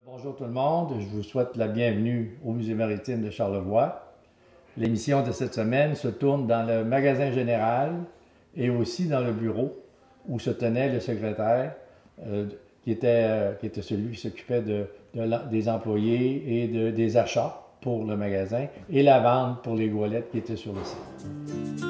Bonjour tout le monde, je vous souhaite la bienvenue au Musée maritime de Charlevoix. L'émission de cette semaine se tourne dans le magasin général et aussi dans le bureau où se tenait le secrétaire qui était celui qui s'occupait des employés et des achats pour le magasin et la vente pour les goualettes qui étaient sur le site.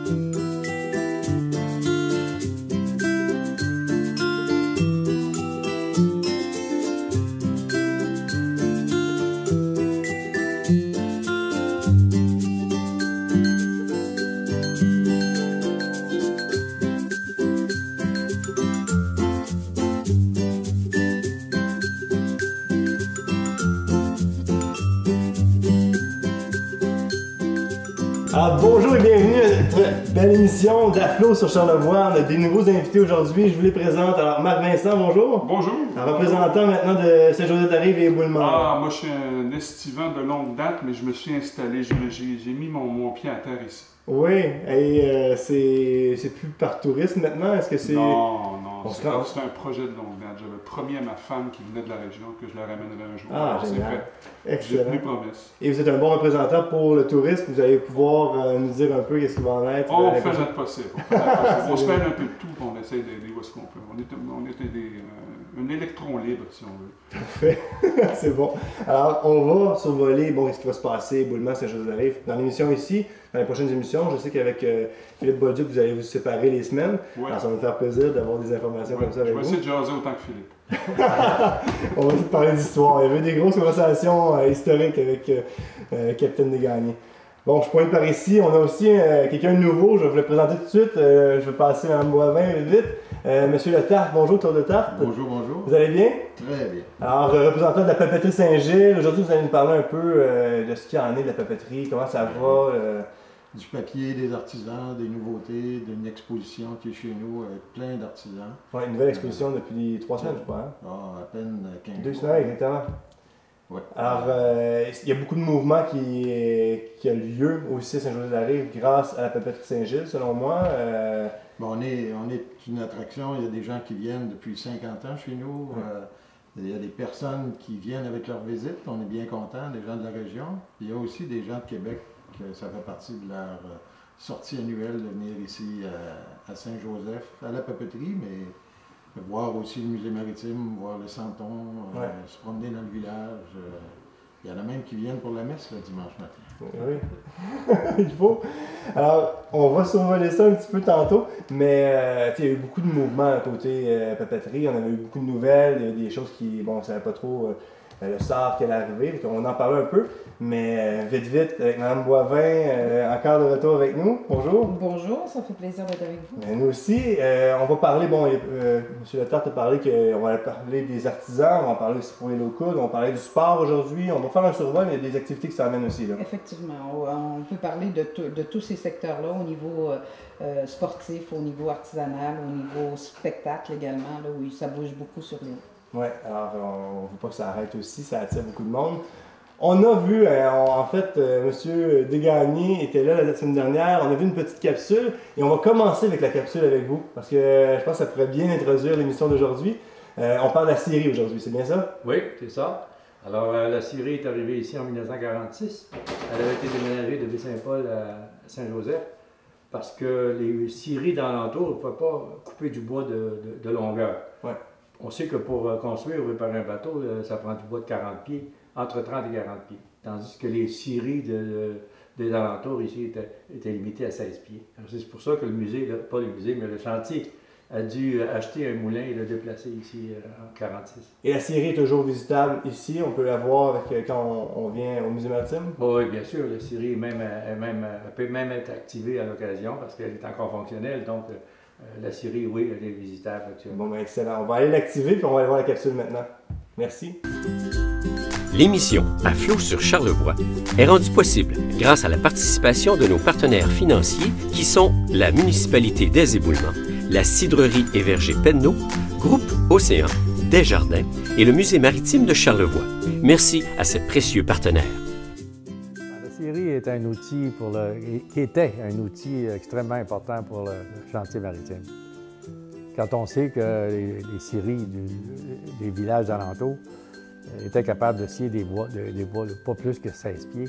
Alors, bonjour et bienvenue à notre belle émission d'Aflo sur Charlevoix. On a des nouveaux invités aujourd'hui, je vous les présente. Alors, Marc Vincent, bonjour. Bonjour. Un représentant maintenant de Saint-Joseph-de-Rive et Éboulement. Ah, moi je suis un estivant de longue date, mais je me suis installé, j'ai mis mon pied à terre ici. Oui, et c'est plus par tourisme maintenant, est-ce que c'est... Non, c'est un projet de longue date. J'avais promis à ma femme qui venait de la région que je la ramènerais un jour. Ah, c'est génial. fait. Excellent. J'ai tenu promesse. Et vous êtes un bon représentant pour le tourisme, vous allez pouvoir nous dire un peu qu'est-ce qui va en être. On fait notre possible. On se mêle un peu de tout, on essaie d'aider où est-ce qu'on peut. On est un électron libre, si on veut. Parfait, c'est bon. Alors, on va survoler ce qui va se passer, Éboulement, Saint-Joseph-de-Rive. Dans l'émission ici, dans les prochaines émissions, je sais qu'avec Philippe Bolduc, vous allez vous séparer les semaines. Ouais. Alors, ça va me faire plaisir d'avoir des informations comme ça avec vous. Je vais essayer de jaser autant que Philippe. On va essayer de parler d'histoire. Il y avait des grosses conversations historiques avec Capitaine Desgagnés. Bon, je pointe par ici. On a aussi quelqu'un de nouveau. Je vais vous le présenter tout de suite. Je vais passer à Mme Boivin vite. Monsieur Le Tarte, bonjour, Tour de Tarte. Bonjour, bonjour. Vous allez bien? Très bien. Alors, représentant de la papeterie Saint-Gilles, aujourd'hui vous allez nous parler un peu de ce qu'il y en est de la papeterie, comment ça va. Du papier, des artisans, des nouveautés, d'une exposition qui est chez nous avec plein d'artisans. Ouais, une nouvelle exposition depuis 3 semaines, je crois. Hein? Ah, à peine 15 2 jours. semaines, exactement. Ouais. Alors, il y a beaucoup de mouvements qui a lieu aussi à Saint-Joseph-de-la-Rive grâce à la papeterie Saint-Gilles, selon moi. Bon, on est une attraction. Il y a des gens qui viennent depuis 50 ans chez nous. Il y a des personnes qui viennent avec leur visite. On est bien contents, des gens de la région. Il y a aussi des gens de Québec, que ça fait partie de leur sortie annuelle de venir ici à Saint-Joseph, à la papeterie, mais voir aussi le musée maritime, voir le Santon, se promener dans le village. Il y en a même qui viennent pour la messe le dimanche matin. Oui, il faut. Alors, on va survoler ça un petit peu tantôt, mais il y a eu beaucoup de mouvements à côté papeterie. On avait eu beaucoup de nouvelles, il y a eu des choses qui, bon, on ne savait pas trop le sort qui allait arriver, on en parlait un peu, mais vite, avec Mme Boivin, encore de retour avec nous. Bonjour. Bonjour, ça fait plaisir d'être avec vous. Mais nous aussi, on va parler, M. Le Tarte a parlé qu'on va parler des artisans, on va parler aussi pour les locaux, on va parler du sport aujourd'hui, on va faire un survol, mais il y a des activités qui s'amènent aussi. Là. Effectivement, on peut parler de tous ces secteurs-là au niveau sportif, au niveau artisanal, au niveau spectacle également, là, où ça bouge beaucoup sur l'île. Oui, alors on ne veut pas que ça arrête aussi, ça attire beaucoup de monde. On a vu, en fait, M. Desgagnés était là la semaine dernière, on a vu une petite capsule et on va commencer avec la capsule avec vous parce que je pense que ça pourrait bien introduire l'émission d'aujourd'hui. On parle de la scierie aujourd'hui, c'est bien ça? Oui, c'est ça. Alors, la scierie est arrivée ici en 1946. Elle avait été déménagée de Baie-Saint-Paul à Saint-Joseph parce que les scieries d'alentour ne pouvaient pas couper du bois de longueur. Ouais. On sait que pour construire ou réparer un bateau, ça prend du bois de 40 pieds, entre 30 et 40 pieds. Tandis que les scieries des alentours ici étaient limitées à 16 pieds. C'est pour ça que le musée, pas le musée, mais le chantier, a dû acheter un moulin et le déplacer ici en 46. Et la scierie est toujours visitable ici, on peut la voir quand on vient au musée maritime? Oui, bien sûr, la scierie peut même être activée à l'occasion parce qu'elle est encore fonctionnelle. Donc, la scierie, oui, elle est visitable actuellement. Bon, ben excellent. On va aller l'activer puis on va aller voir la capsule maintenant. Merci. L'émission À flot sur Charlevoix est rendue possible grâce à la participation de nos partenaires financiers qui sont la municipalité des Éboulements, la cidrerie et verger Penneau, Groupe Océan, Desjardins et le Musée maritime de Charlevoix. Merci à ces précieux partenaires. La scierie est un outil qui était un outil extrêmement important pour le chantier maritime. Quand on sait que les scieries des villages alentours était capable de scier des bois de pas plus que 16 pieds.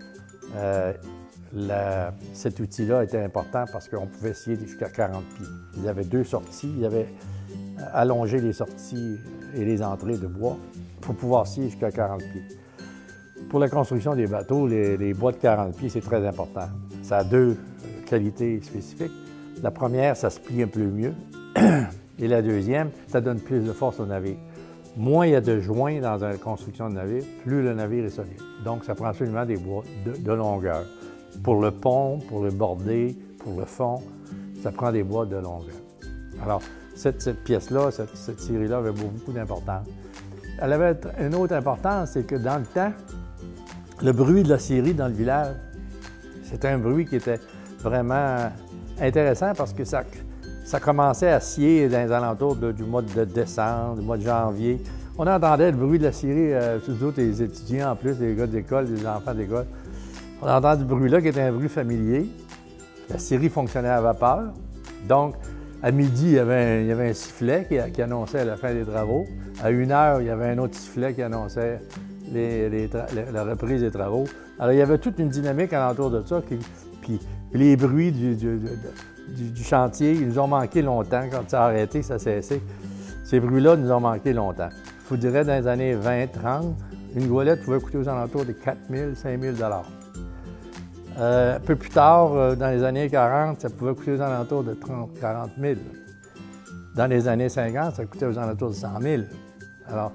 Cet outil-là était important parce qu'on pouvait scier jusqu'à 40 pieds. Il y avait 2 sorties, il y avait allongé les sorties et les entrées de bois pour pouvoir scier jusqu'à 40 pieds. Pour la construction des bateaux, les bois de 40 pieds, c'est très important. Ça a 2 qualités spécifiques. La première, ça se plie un peu mieux. Et la deuxième, ça donne plus de force au navire. Moins il y a de joints dans la construction de navire, plus le navire est solide. Donc, ça prend absolument des bois de longueur. Pour le pont, pour le bordé, pour le fond, ça prend des bois de longueur. Alors, cette pièce-là, cette scierie-là avait beaucoup d'importance. Elle avait une autre importance, c'est que dans le temps, le bruit de la scierie dans le village, c'était un bruit qui était vraiment intéressant parce que ça commençait à scier dans les alentours du mois de décembre, du mois de janvier. On entendait le bruit de la scierie, surtout les étudiants en plus, les gars d'école, les enfants d'école. On entendait du bruit-là qui était un bruit familier. La scierie fonctionnait à vapeur. Donc, à midi, il y avait un sifflet qui annonçait la fin des travaux. À 1h, il y avait un autre sifflet qui annonçait la reprise des travaux. Alors, il y avait toute une dynamique alentour de ça. Puis les bruits du chantier, ils nous ont manqué longtemps. Quand ça a arrêté, ça a cessé. Ces bruits-là nous ont manqué longtemps. Il vous dirais, dans les années 20-30, une goélette pouvait coûter aux alentours de 4 000 5 000 $. Un peu plus tard, dans les années 40, ça pouvait coûter aux alentours de 30-40 000. Dans les années 50, ça coûtait aux alentours de 100 000. Alors,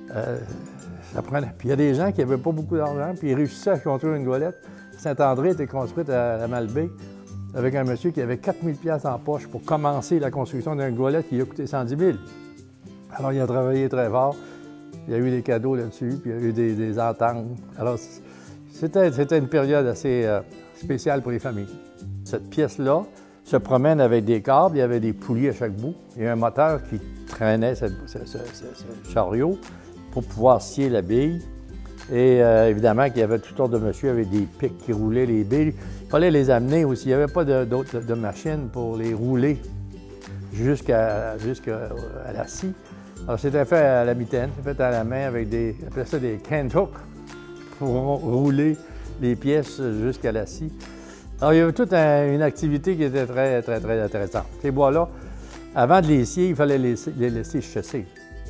ça prenait. Puis il y a des gens qui n'avaient pas beaucoup d'argent, puis ils réussissaient à construire une goélette. Saint-André était construite à Malbaie avec un monsieur qui avait 4 000 $ en poche pour commencer la construction d'une goélette qui lui a coûté 110 000. Alors, il a travaillé très fort. Il y a eu des cadeaux là-dessus, puis il y a eu des ententes. Alors, c'était une période assez spéciale pour les familles. Cette pièce-là se promène avec des câbles, il y avait des poulies à chaque bout. Il y a un moteur qui traînait ce chariot pour pouvoir scier la bille. Et évidemment qu'il y avait toutes sortes de monsieur avec des pics qui roulaient les billes. Il fallait les amener aussi. Il n'y avait pas de machine pour les rouler jusqu'à la scie. Alors c'était fait à la mitaine, c'était fait à la main avec des cant hooks pour rouler les pièces jusqu'à la scie. Alors il y avait toute une activité qui était très, très, très intéressante. Ces bois-là, avant de les scier, il fallait les laisser chasser.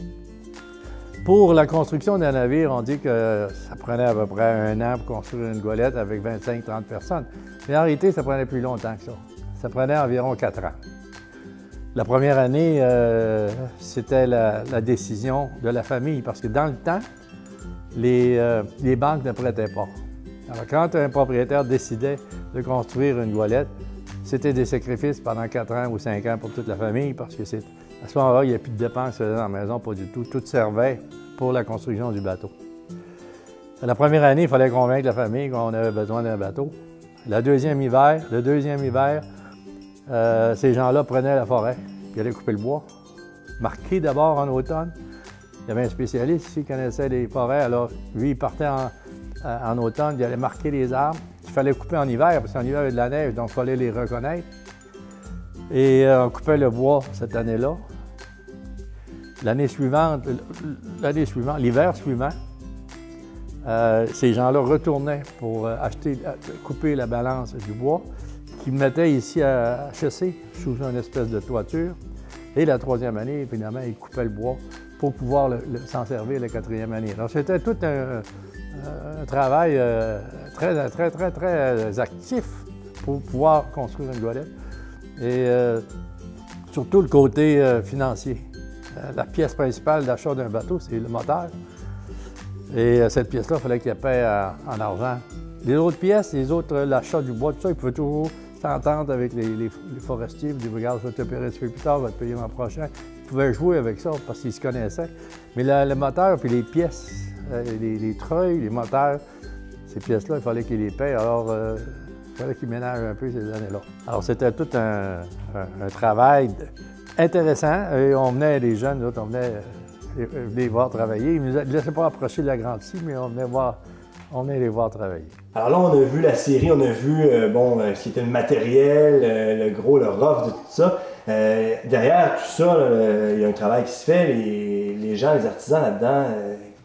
Pour la construction d'un navire, on dit que ça prenait à peu près 1 an pour construire une goélette avec 25-30 personnes. Mais en réalité, ça prenait plus longtemps que ça. Ça prenait environ 4 ans. La première année, c'était la décision de la famille, parce que dans le temps, les banques ne prêtaient pas. Alors, quand un propriétaire décidait de construire une goélette, c'était des sacrifices pendant 4 ans ou 5 ans pour toute la famille, parce que à ce moment-là, il n'y a plus de dépenses dans la maison, pas du tout. Tout servait pour la construction du bateau. La première année, il fallait convaincre la famille qu'on avait besoin d'un bateau. Le deuxième hiver, ces gens-là prenaient la forêt, puis allaient couper le bois. Marqué d'abord en automne. Il y avait un spécialiste ici qui connaissait les forêts, alors lui, il partait en automne, il allait marquer les arbres qu'il fallait couper en hiver, parce qu'en hiver, il y avait de la neige, donc il fallait les reconnaître. Et on coupait le bois cette année-là. L'hiver suivant, ces gens-là retournaient pour couper la balance du bois, qu'ils mettaient ici à chasser sous une espèce de toiture. Et la 3e année, finalement, ils coupaient le bois pour pouvoir s'en servir la 4e année. Alors, c'était tout un travail très, très, très, très actif pour pouvoir construire une goélette. Et surtout le côté financier. La pièce principale d'achat d'un bateau, c'est le moteur. Et cette pièce-là, il fallait qu'elle paie en argent. Les autres pièces, l'achat du bois, tout ça, ils pouvaient toujours s'entendre avec les forestiers. Ils disaient, regarde, je vais te payer un petit peu plus tard, je vais te payer l'an prochain. Ils pouvaient jouer avec ça parce qu'ils se connaissaient. Mais le moteur puis les pièces, les treuils, les moteurs, ces pièces-là, il fallait qu'ils les payent. Alors, il fallait qu'ils ménagent un peu ces années-là. Alors, c'était tout un travail intéressant. Et on venait, les jeunes, nous autres, on venait les voir travailler. Ils ne nous laissaient pas approcher de la grande scie, mais on venait les voir travailler. Alors là, on a vu la série, on a vu ce qui était le matériel, le gros, le rough de tout ça. Derrière tout ça, il y a un travail qui se fait. Les gens, les artisans là-dedans,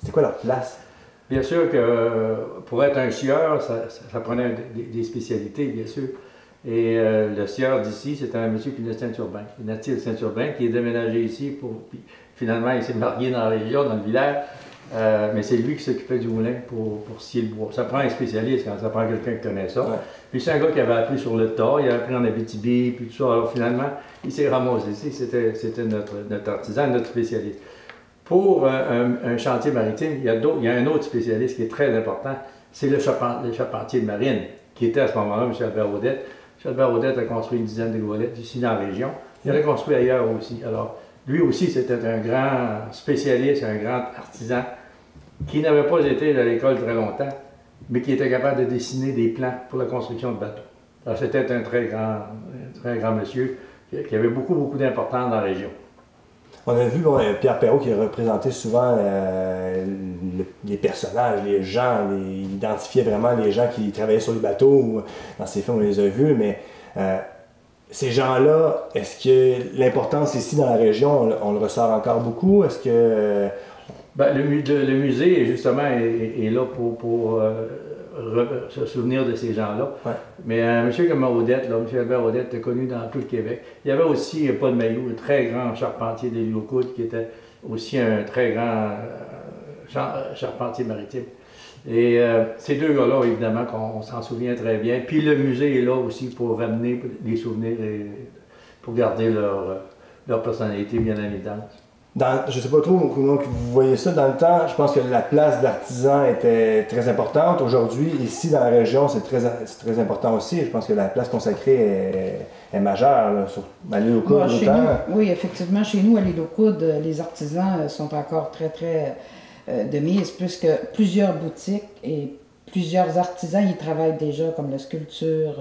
C'était quoi leur place? Bien sûr que pour être un sieur, ça prenait des spécialités, bien sûr. Et le sieur d'ici, c'était un monsieur qui venait de Saint-Urbain, natif de Saint-Urbain, qui est déménagé ici. Puis finalement, il s'est marié dans la région, dans le village. Mais c'est lui qui s'occupait du moulin pour scier le bois. Ça prend un spécialiste quand ça prend quelqu'un qui connaît ça. Ouais. Puis c'est un gars qui avait appris sur le tas, il avait appris en Abitibi, puis tout ça. Alors finalement, il s'est ramassé ici. C'était notre artisan, notre spécialiste. Pour un chantier maritime, il y a un autre spécialiste qui est très important, c'est le charpentier de marine, qui était à ce moment-là M. Albert Audette. M. Albert Audette a construit une dizaine de goélettes ici dans la région. Il en a construit ailleurs aussi. Alors, lui aussi, c'était un grand spécialiste, un grand artisan, qui n'avait pas été à l'école très longtemps, mais qui était capable de dessiner des plans pour la construction de bateaux. Alors, c'était un très grand monsieur qui avait beaucoup d'importance dans la région. On a vu Pierre Perrault qui représentait souvent les personnages, les gens, il identifiait vraiment les gens qui travaillaient sur les bateaux. Dans ces films, on les a vus, mais ces gens-là, est-ce que l'importance ici dans la région, on le ressort encore beaucoup? Est-ce que... le musée, justement, est là pour se souvenir de ces gens-là. Ouais. Mais un monsieur comme Audette, M. Albert Audette, était connu dans tout le Québec. Il y avait aussi Paul Mailloux, un très grand charpentier des Locoudes, qui était aussi un très grand charpentier maritime. Et ces deux gars-là, évidemment, qu'on s'en souvient très bien. Puis le musée est là aussi pour ramener des souvenirs et pour garder leur personnalité bien en évidence. Je ne sais pas trop comment vous voyez ça. Dans le temps, je pense que la place d'artisan était très importante. Aujourd'hui, ici dans la région, c'est très important aussi. Je pense que la place consacrée est majeure. Là, à l'île aux Coudes, oui, effectivement, chez nous, à l'île aux Coudes, les artisans sont encore très de mise, puisque plusieurs boutiques et plusieurs artisans y travaillent déjà, comme la sculpture,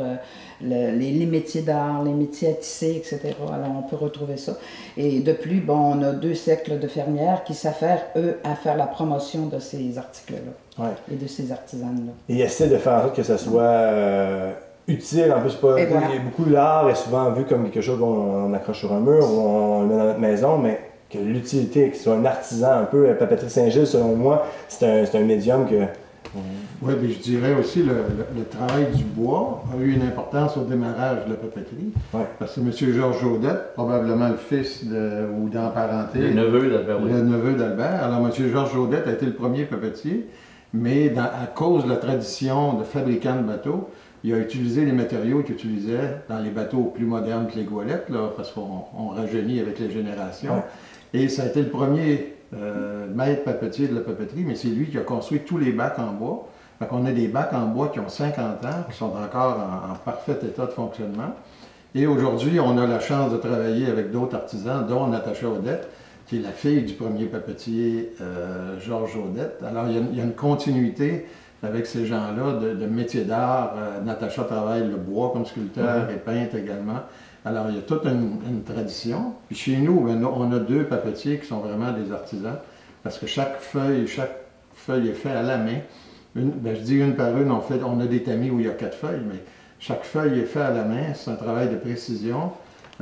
les métiers d'art, les métiers à tisser, etc. Alors, on peut retrouver ça. Et de plus, on a 2 cercles de fermières qui s'affairent, eux, à faire la promotion de ces articles-là et de ces artisans-là. Et ils essaient de faire en sorte que ça soit utile. En plus, voilà. Il y a beaucoup l'art est souvent vu comme quelque chose qu'on accroche sur un mur ou on le met dans notre maison, mais que l'utilité, que ce soit un artisan un peu, Papeterie Saint-Gilles, selon moi, c'est un médium que... Oui, mais je dirais aussi le travail du bois a eu une importance au démarrage de la papeterie. Ouais. Parce que M. Georges Audette, probablement le fils ou dans la parenté. Le neveu d'Albert. Le neveu d'Albert. Alors M. Georges Audette a été le premier papetier, mais à cause de la tradition de fabricant de bateaux, il a utilisé les matériaux qu'il utilisait dans les bateaux plus modernes que les goélettes, là, parce qu'on rajeunit avec les générations. Ouais. Et ça a été le premier maître papetier de la papeterie, mais c'est lui qui a construit tous les bacs en bois. Fait qu'on a des bacs en bois qui ont 50 ans, qui sont encore en parfait état de fonctionnement. Et aujourd'hui, on a la chance de travailler avec d'autres artisans, dont Natacha Audette, qui est la fille du premier papetier Georges Audette. Alors, il y a une continuité avec ces gens-là de métiers d'art. Natacha travaille le bois comme sculpteur et peinte également. Alors, il y a toute une tradition. Puis chez nous, on a 2 papetiers qui sont vraiment des artisans, parce que chaque feuille est faite à la main. Je dis une par une, on a des tamis où il y a 4 feuilles, mais chaque feuille est faite à la main. C'est un travail de précision.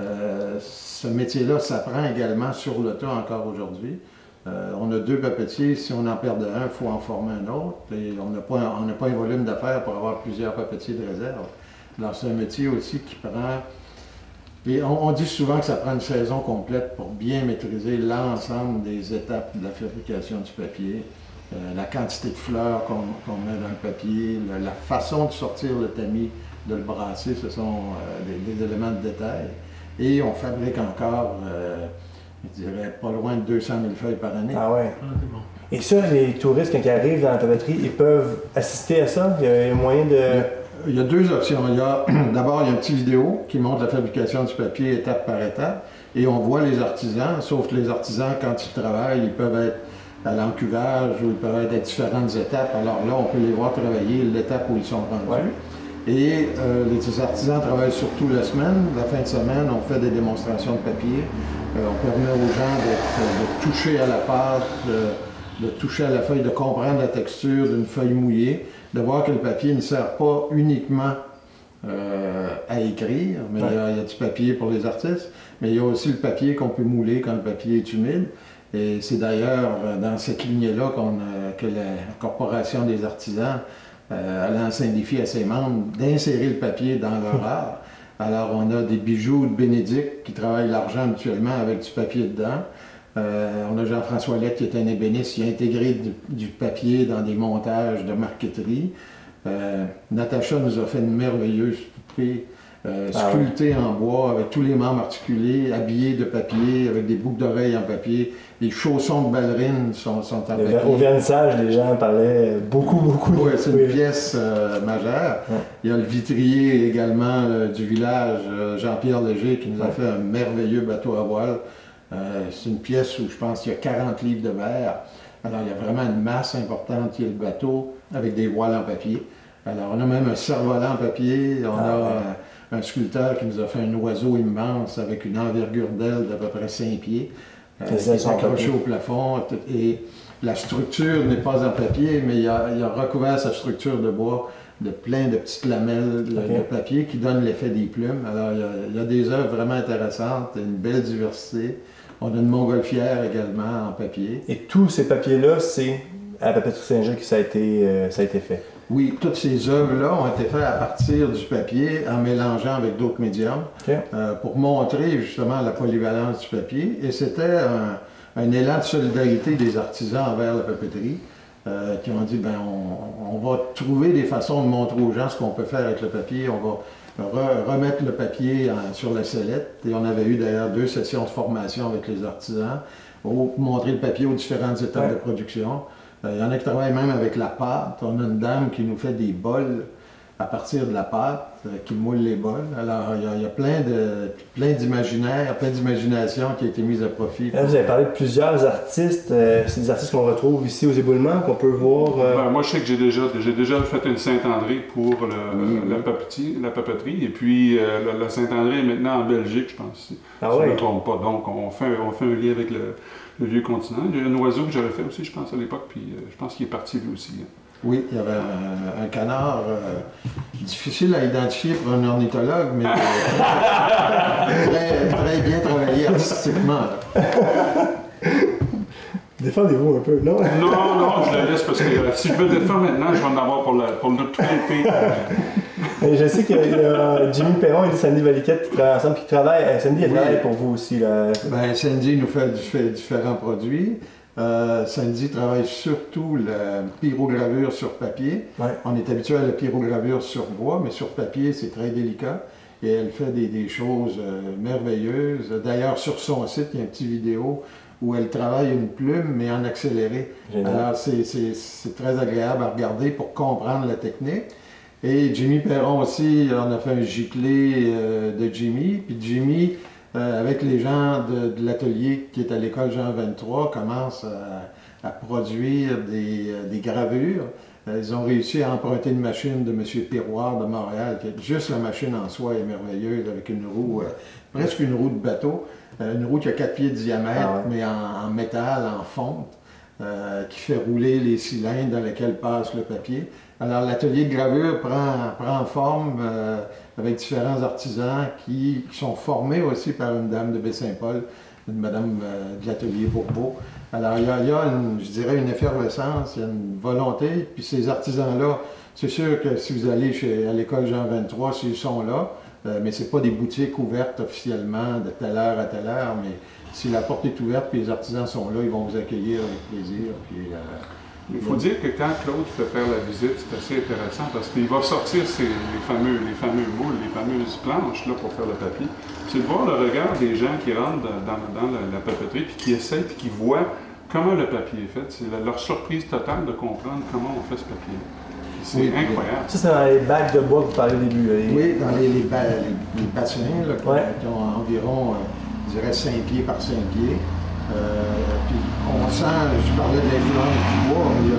Ce métier-là s'apprend également sur le tas encore aujourd'hui. On a 2 papetiers. Si on en perd un, il faut en former un autre. Et on n'a pas un volume d'affaires pour avoir plusieurs papetiers de réserve. Alors, c'est un métier aussi qui prend... Et on dit souvent que ça prend une saison complète pour bien maîtriser l'ensemble des étapes de la fabrication du papier, la quantité de fleurs qu'on met dans le papier, la façon de sortir le tamis, de le brasser, ce sont des éléments de détail. Et on fabrique encore, je dirais, pas loin de 200 000 feuilles par année. Ah ouais. Bon. Et ça, les touristes, quand ils arrivent dans la papeterie, ils peuvent assister à ça? Il y a moyen de... Il y a 2 options. D'abord, il y a une petite vidéo qui montre la fabrication du papier étape par étape. Et on voit les artisans, sauf que les artisans, quand ils travaillent, ils peuvent être à l'encuvage ou ils peuvent être à différentes étapes. Alors là, on peut les voir travailler l'étape où ils sont rendus. Ouais. Et les artisans travaillent surtout la semaine. La fin de semaine, on fait des démonstrations de papier. On permet aux gens de toucher à la pâte, de toucher à la feuille, de comprendre la texture d'une feuille mouillée, de voir que le papier ne sert pas uniquement à écrire, mais il y a du papier pour les artistes, mais il y a aussi le papier qu'on peut mouler quand le papier est humide. Et c'est d'ailleurs dans cette lignée-là que la Corporation des artisans a lancé un défi à ses membres d'insérer le papier dans leur art. Alors, on a des bijoux de Bénédicte qui travaillent l'argent mutuellement avec du papier dedans. On a Jean-François Lette qui est un ébéniste qui a intégré du papier dans des montages de marqueterie. Natacha nous a fait une merveilleuse poupée sculptée en bois avec tous les membres articulés, habillés de papier, avec des boucles d'oreilles en papier. Les chaussons de ballerines sont en papier. Au vernissage, les gens parlaient beaucoup. Oui, c'est une pièce majeure. Ouais. Il y a le vitrier également du village, Jean-Pierre Léger, qui nous a fait un merveilleux bateau à voile. C'est une pièce où je pense qu'il y a 40 livres de verre. Alors, il y a vraiment une masse importante qui est le bateau avec des voiles en papier. Alors, on a même un cerf-volant en papier. On a un sculpteur qui nous a fait un oiseau immense avec une envergure d'aile d'à peu près 5 pieds. Qui est accroché au plafond. Et la structure n'est pas en papier, mais il a recouvert sa structure de bois de plein de petites lamelles de papier qui donnent l'effet des plumes. Alors, il y a des œuvres vraiment intéressantes, une belle diversité. On a une montgolfière également en papier. Et tous ces papiers-là, c'est à la papeterie Saint-Gilles que ça a été fait? Oui, toutes ces œuvres-là ont été faites à partir du papier en mélangeant avec d'autres médiums pour montrer justement la polyvalence du papier. Et c'était un élan de solidarité des artisans envers la papeterie qui ont dit, ben, on va trouver des façons de montrer aux gens ce qu'on peut faire avec le papier. On va remettre le papier sur la sellette. Et on avait eu d'ailleurs 2 sessions de formation avec les artisans pour montrer le papier aux différentes étapes de production. Il y en a qui travaillent même avec la pâte. On a une dame qui nous fait des bols à partir de la pâte, qui moule les bols. Alors, il y a plein d'imaginaire, plein d'imagination qui a été mise à profit. Là, vous avez parlé de plusieurs artistes. C'est des artistes qu'on retrouve ici aux éboulements, qu'on peut voir. Ben, moi, je sais que j'ai déjà fait une Saint-André pour la papeterie. Et puis, la Saint-André est maintenant en Belgique, je pense. Si je ne me trompe pas. Donc, on fait un lien avec le vieux continent. Il y a un oiseau que j'avais fait aussi, je pense, à l'époque. Puis, je pense qu'il est parti lui aussi. Oui, il y avait un canard difficile à identifier pour un ornithologue, mais très bien travaillé artistiquement. Défendez-vous un peu, non? Non, je le laisse parce que si je veux le défendre maintenant, je vais en avoir pour tout l'été. Je sais qu'il y a Jimmy Perron et Sandy Valiquette qui travaillent ensemble, qui travaillent. Sandy, elle travaille pour vous aussi, là. Ben, Sandy nous fait différents produits. Sandy travaille surtout la pyrogravure sur papier. Ouais. On est habitué à la pyrogravure sur bois, mais sur papier, c'est très délicat. Et elle fait des choses merveilleuses. D'ailleurs, sur son site, il y a une petite vidéo où elle travaille une plume, mais en accéléré. Génial. Alors, c'est très agréable à regarder pour comprendre la technique. Et Jimmy Perron aussi, on a fait un giclé de Jimmy. Puis Jimmy, avec les gens de l'atelier qui est à l'école Jean 23, commence à produire des gravures. Ils ont réussi à emprunter une machine de M. Piroir de Montréal, qui est juste la machine en soi est merveilleuse, avec une roue, presque une roue de bateau, une roue qui a 4 pieds de diamètre, mais en métal, en fonte, qui fait rouler les cylindres dans lesquels passe le papier. Alors l'atelier de gravure prend forme avec différents artisans qui sont formés aussi par une dame de Baie-Saint-Paul, une madame de l'atelier Bourbeau. Alors il y a je dirais une effervescence, il y a une volonté, puis ces artisans-là, c'est sûr que si vous allez à l'école Jean 23, s'ils sont là, mais ce n'est pas des boutiques ouvertes officiellement de telle heure à telle heure, mais si la porte est ouverte et les artisans sont là, ils vont vous accueillir avec plaisir. Puis, il faut dire que quand Claude fait faire la visite, c'est assez intéressant parce qu'il va sortir les fameux moules, les fameuses planches là, pour faire le papier. C'est de voir le regard des gens qui rentrent dans la papeterie puis qui essayent puis qui voient comment le papier est fait. C'est leur surprise totale de comprendre comment on fait ce papier. C'est incroyable. Ça, c'est dans les bacs de bois que vous parlez au début. Oui, dans les bassins là, qui ont environ, je dirais, 5 pieds par 5 pieds. Puis on sent, je parlais de l'influence du bois, il y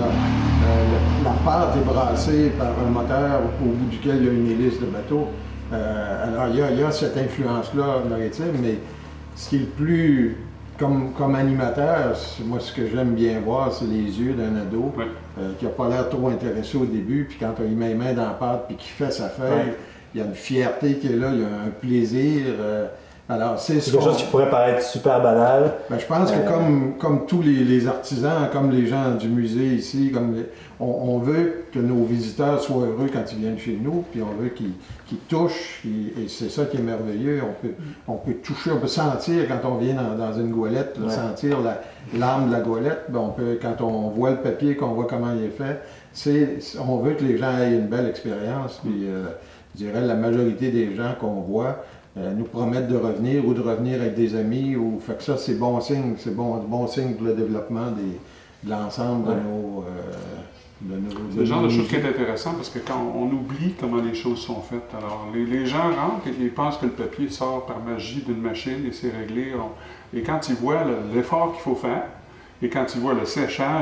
a, la pâte est brassée par un moteur au bout duquel il y a une hélice de bateau. Alors il y a cette influence-là maritime, mais ce qui est le plus, comme animateur, moi ce que j'aime bien voir, c'est les yeux d'un ado qui n'a pas l'air trop intéressé au début, puis quand il met les mains dans la pâte puis qu'il fait sa feuille, il y a une fierté qui est là, il y a un plaisir. Alors, c'est quelque chose qui pourrait paraître super banal. Ben, je pense que comme tous les artisans, comme les gens du musée ici, on veut que nos visiteurs soient heureux quand ils viennent chez nous, puis on veut qu'ils touchent, et c'est ça qui est merveilleux. On peut toucher, on peut sentir quand on vient dans une goélette, sentir l'âme de la goélette. Ben, quand on voit le papier, qu'on voit comment il est fait, on veut que les gens aient une belle expérience. Puis, je dirais la majorité des gens qu'on voit nous promettent de revenir ou de revenir avec des amis. Fait que ça, c'est bon signe. C'est bon signe pour le développement de l'ensemble de nos... C'est le genre de choses qui est intéressant parce que quand on oublie comment les choses sont faites. Alors, les gens rentrent et ils pensent que le papier sort par magie d'une machine et c'est réglé. Et quand ils voient l'effort qu'il faut faire, et quand ils voient le séchage,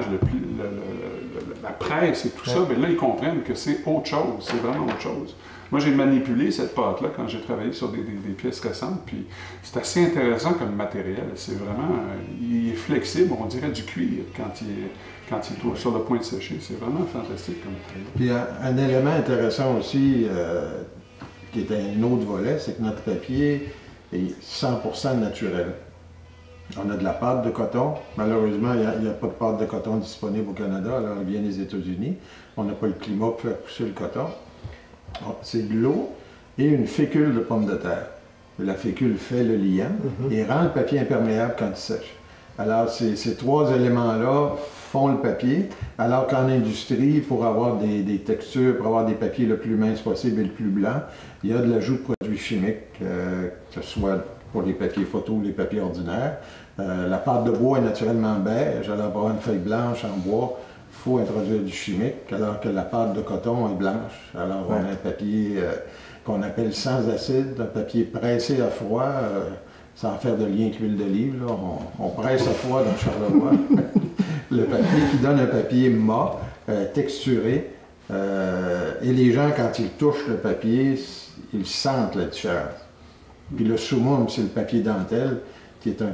la presse et tout ça, bien là, ils comprennent que c'est autre chose, c'est vraiment autre chose. Moi, j'ai manipulé cette pâte-là quand j'ai travaillé sur des pièces récentes, puis c'est assez intéressant comme matériel. C'est vraiment, il est flexible, on dirait du cuir quand il est sur le point de sécher. C'est vraiment fantastique comme matériel. Puis un élément intéressant aussi, qui est un autre volet, c'est que notre papier est 100% naturel. On a de la pâte de coton. Malheureusement, il n'y a pas de pâte de coton disponible au Canada, alors elle vient des États-Unis. On n'a pas le climat pour faire pousser le coton. C'est de l'eau et une fécule de pomme de terre. La fécule fait le liant et rend le papier imperméable quand il sèche. Alors, ces trois éléments-là font le papier, alors qu'en industrie, pour avoir des textures, pour avoir des papiers le plus mince possible et le plus blanc, il y a de l'ajout de produits chimiques, que ce soit pour les papiers photo ou les papiers ordinaires. La pâte de bois est naturellement beige, alors pour avoir une feuille blanche en bois, il faut introduire du chimique, alors que la pâte de coton est blanche. Alors on a un papier qu'on appelle sans acide, un papier pressé à froid, sans faire de lien avec l'huile d'olive. On presse à froid dans Charlevoix. Le papier qui donne un papier mat, texturé. Et les gens, quand ils touchent le papier, ils sentent la différence. Puis le summum, c'est le papier dentelle, qui est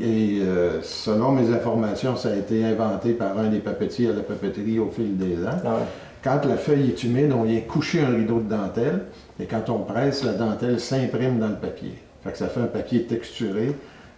selon mes informations, ça a été inventé par un des papetiers à la papeterie au fil des ans. Ah ouais. Quand la feuille est humide, on vient coucher un rideau de dentelle, et quand on presse, la dentelle s'imprime dans le papier. Fait que ça fait un papier texturé.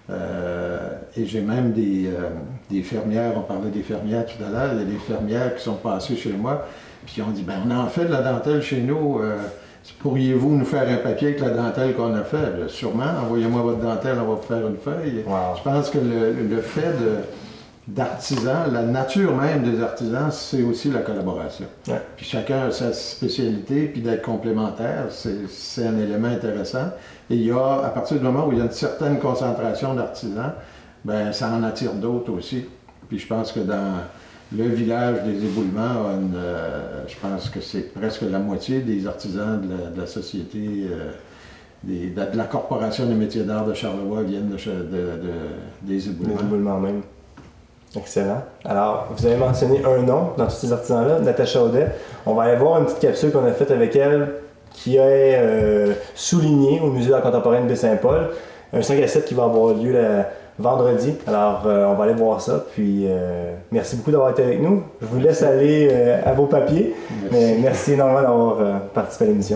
Et j'ai même des fermières, on parlait des fermières tout à l'heure, il y a des fermières qui sont passées chez moi, puis on dit, ben on en fait de la dentelle chez nous. Pourriez-vous nous faire un papier avec la dentelle qu'on a fait? Bien, sûrement, envoyez-moi votre dentelle, on va vous faire une feuille. Wow. Je pense que le fait d'artisans, la nature même des artisans, c'est aussi la collaboration. Ouais. Puis chacun a sa spécialité, puis d'être complémentaire, c'est un élément intéressant. Et il y a, à partir du moment où il y a une certaine concentration d'artisans, ben ça en attire d'autres aussi. Puis je pense que dans le village des éboulements, je pense que c'est presque la moitié des artisans de la société, de la Corporation des métiers d'art de Charlevoix viennent des éboulements. Des éboulements même. Excellent. Alors, vous avez mentionné un nom dans tous ces artisans-là, Natacha Audet. On va aller voir une petite capsule qu'on a faite avec elle qui est soulignée au Musée d'art contemporain de Baie-Saint-Paul. Un 5 à 7 qui va avoir lieu vendredi. Alors, on va aller voir ça. Puis, merci beaucoup d'avoir été avec nous. Je vous laisse aller à vos papiers. Merci. Mais merci énormément d'avoir participé à l'émission.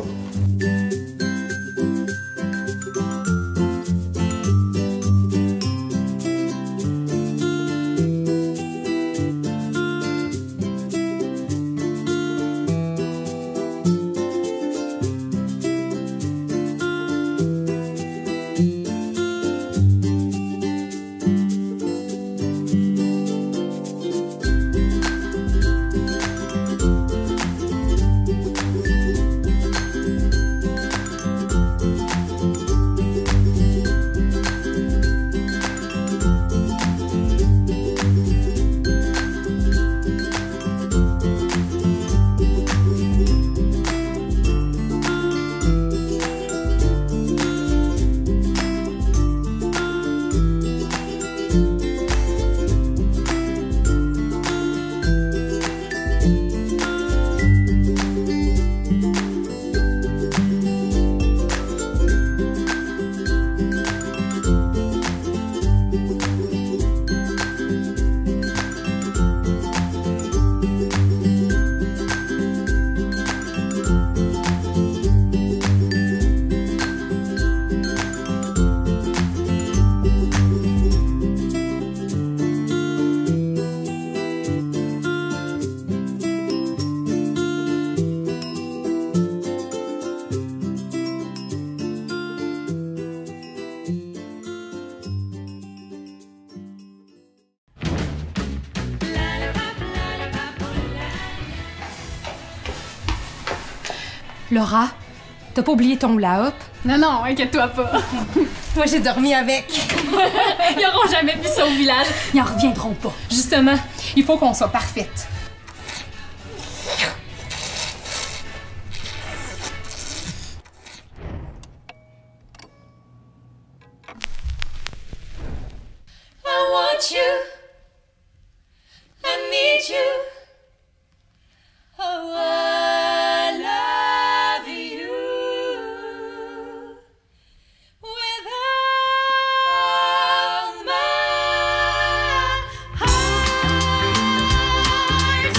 Laura, t'as pas oublié ton hula-hoop? Non, non, inquiète-toi pas. Moi, j'ai dormi avec. Ils auront jamais vu ça au village. Ils en reviendront pas. Justement, il faut qu'on soit parfaite. I want you. I need you. Oh, I love you. With all my heart.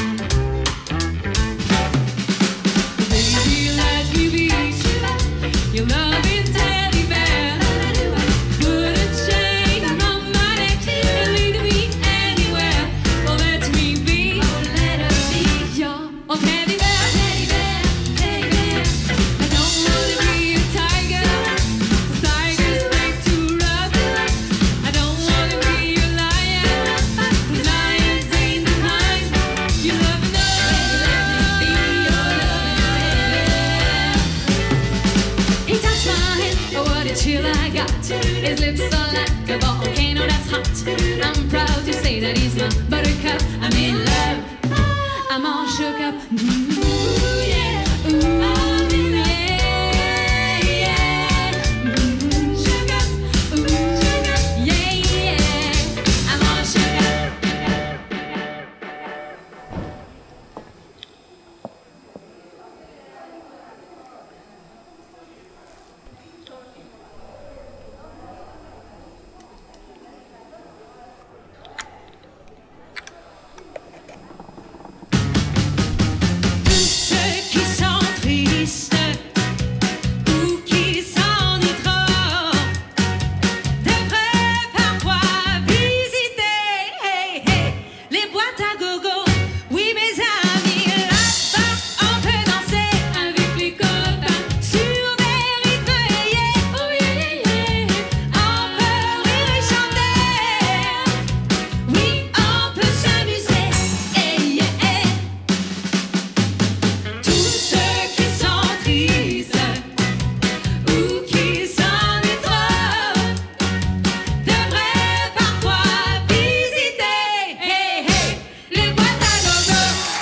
Baby, let me be your loving teddy bear. Put a chain around my neck and lead me anywhere. Oh, let me be. Oh, let her be your teddy bear, teddy bear, teddy bear. I don't wanna be a tiger. Tigers break too rough. I don't wanna be a lion. Lions ain't the kind you love enough. Let me be your loving teddy bear. He touched my hand, oh what a chill I got. His lips are like a volcano that's hot. I'm proud to say that he's my buttercup. I'm in love, I'm all shook up. Ooh, yeah. Ooh, yeah, yeah. Shook up. Ooh, yeah, yeah. I'm all shook up. Tous ceux qui sont tristes ou qui s'ennuient trop devraient parfois visiter les boîtes à gogo. Oui, mes amis, là-bas, on peut danser avec les copains sur des rythmes yéyés. Oh, yeah, yeah. On peut rire et chanter. Oui, on peut s'amuser. Tous ceux qui sont tristes ou qui s'ennuient trop devraient parfois visiter les boîtes à gogo.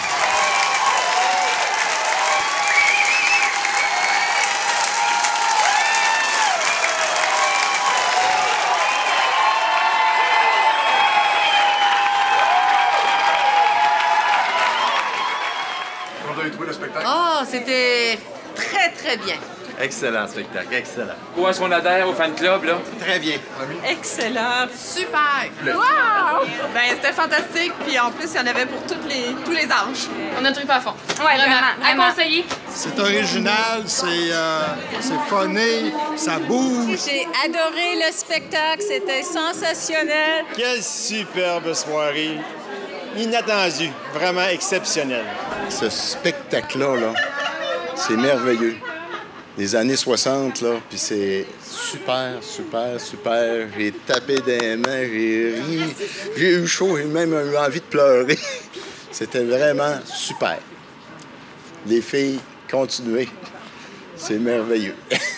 Comment vous avez trouvé le spectacle? Ah, c'était très, très bien. Excellent spectacle, excellent. Où est-ce qu'on adhère au fan club, là? Très bien. Excellent, super. Wow! Ben, c'était fantastique, puis en plus, il y en avait pour tous les âges. On a trippé à fond. Ouais, vraiment. À conseiller. C'est original, c'est funny, ça bouge. J'ai adoré le spectacle, c'était sensationnel. Quelle superbe soirée. Inattendue, vraiment exceptionnelle. Ce spectacle-là, là, c'est merveilleux. Les années 60, là, puis c'est super, super, super. J'ai tapé des mains, j'ai ri, j'ai eu chaud, j'ai même eu envie de pleurer. C'était vraiment super. Les filles, continuez. C'est merveilleux.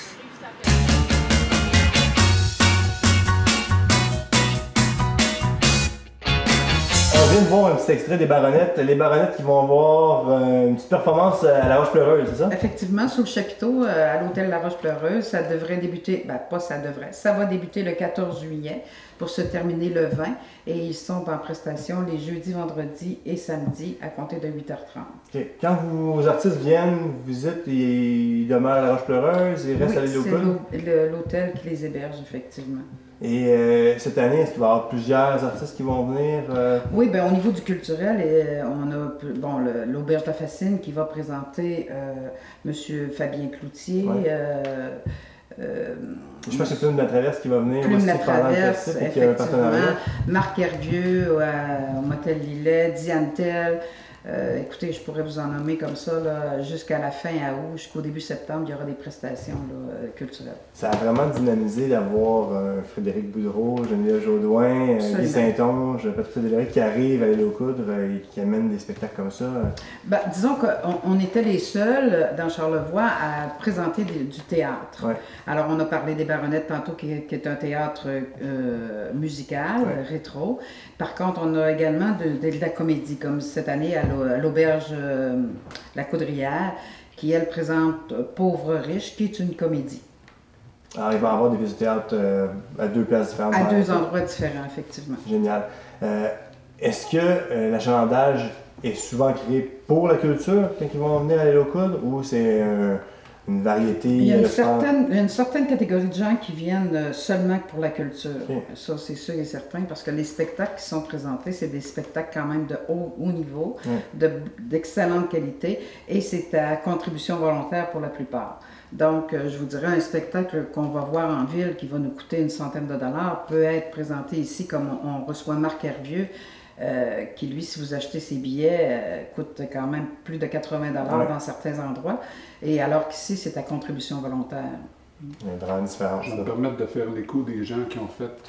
On vient de voir un petit extrait des Baronnettes. Les Baronnettes qui vont avoir une petite performance à La Roche-Pleureuse, c'est ça? Effectivement, sous le chapiteau, à l'hôtel La Roche-Pleureuse, ça devrait débuter, pas ça devrait, ça va débuter le 14 juillet pour se terminer le 20 et ils sont en prestation les jeudis, vendredis et samedis à compter de 8h30. Okay. Quand vos artistes viennent, visitent, ils demeurent à La Roche-Pleureuse, ils restent à l'île aux Poules? C'est l'hôtel qui les héberge, effectivement. Et cette année, est-ce qu'il va y avoir plusieurs artistes qui vont venir? Oui, bien au niveau du culturel, on a l'Auberge de la Fascine qui va présenter M. Fabien Cloutier. Ouais. Je pense que c'est Plume de la Traverse qui va venir Plume aussi de la pendant le Traverse, festival, qui a un partenariat. Marc Hervieux au Motel Lillet, Diane Tell. Écoutez, je pourrais vous en nommer comme ça jusqu'à la fin août, jusqu'au début septembre, il y aura des prestations culturelles. Ça a vraiment dynamisé d'avoir Frédéric Boudreau, Geneviève Jaudoin, Guy Saint-Onge, Patrick Delaire qui arrivent à l'île aux Coudres et qui amènent des spectacles comme ça. Ben, disons qu'on était les seuls dans Charlevoix à présenter du théâtre. Ouais. Alors, on a parlé des Baronnettes tantôt, qui est un théâtre musical, rétro. Par contre, on a également de la comédie, comme cette année à l'auberge La Coudrière, qui, elle, présente Pauvre riche, qui est une comédie. Alors, il va y avoir des pièces de théâtre à deux places différentes. À deux endroits différents, effectivement. Génial. Est-ce que l'achalandage est souvent créé pour la culture quand ils vont venir à l'île aux Coudres ou c'est une variété? Il y a une certaine catégorie de gens qui viennent seulement pour la culture. Okay. Ça, c'est sûr et certain, parce que les spectacles qui sont présentés, c'est des spectacles quand même de haut niveau, d'excellente qualité, et c'est à contribution volontaire pour la plupart. Donc, je vous dirais, un spectacle qu'on va voir en ville qui va nous coûter une centaine de dollars peut être présenté ici, comme on reçoit Marc Hervieux, qui lui, si vous achetez ses billets, coûte quand même plus de 80 $ dans certains endroits, et alors qu'ici, c'est à contribution volontaire. Il y a vraiment une différence. Je vais me permettre de faire l'écho des gens qui ont fait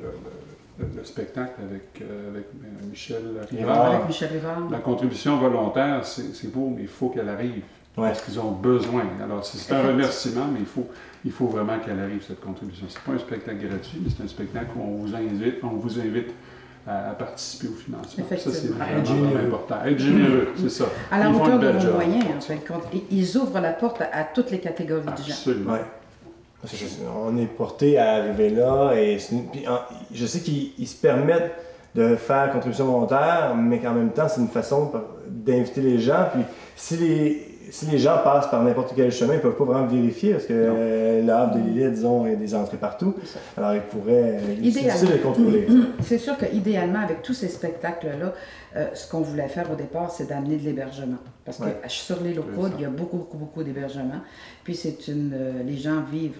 le spectacle avec Michel Rivard. Avec Michel Rivard. La contribution volontaire, c'est beau, mais il faut qu'elle arrive. Parce qu'ils ont besoin. Alors, c'est un remerciement, mais il faut vraiment qu'elle arrive, cette contribution. C'est pas un spectacle gratuit, mais c'est un spectacle où on vous invite à participer au financement. Ça, c'est vraiment important. Être généreux, c'est ça. À la hauteur de vos moyens, en fin de compte. Ils ouvrent la porte à toutes les catégories de gens. Absolument. On est porté à arriver là, et je sais qu'ils se permettent de faire contribution volontaire, mais qu'en même temps, c'est une façon d'inviter les gens. Puis si les gens passent par n'importe quel chemin, ils ne peuvent pas vraiment vérifier parce que le Havre de Lillet, disons, il y a des entrées partout. Alors, ils pourraient. C'est difficile de contrôler. C'est sûr qu'idéalement, avec tous ces spectacles-là, ce qu'on voulait faire au départ, c'est d'amener de l'hébergement. Parce que sur l'île aux Coudres, il y a beaucoup d'hébergements. Puis, les gens vivent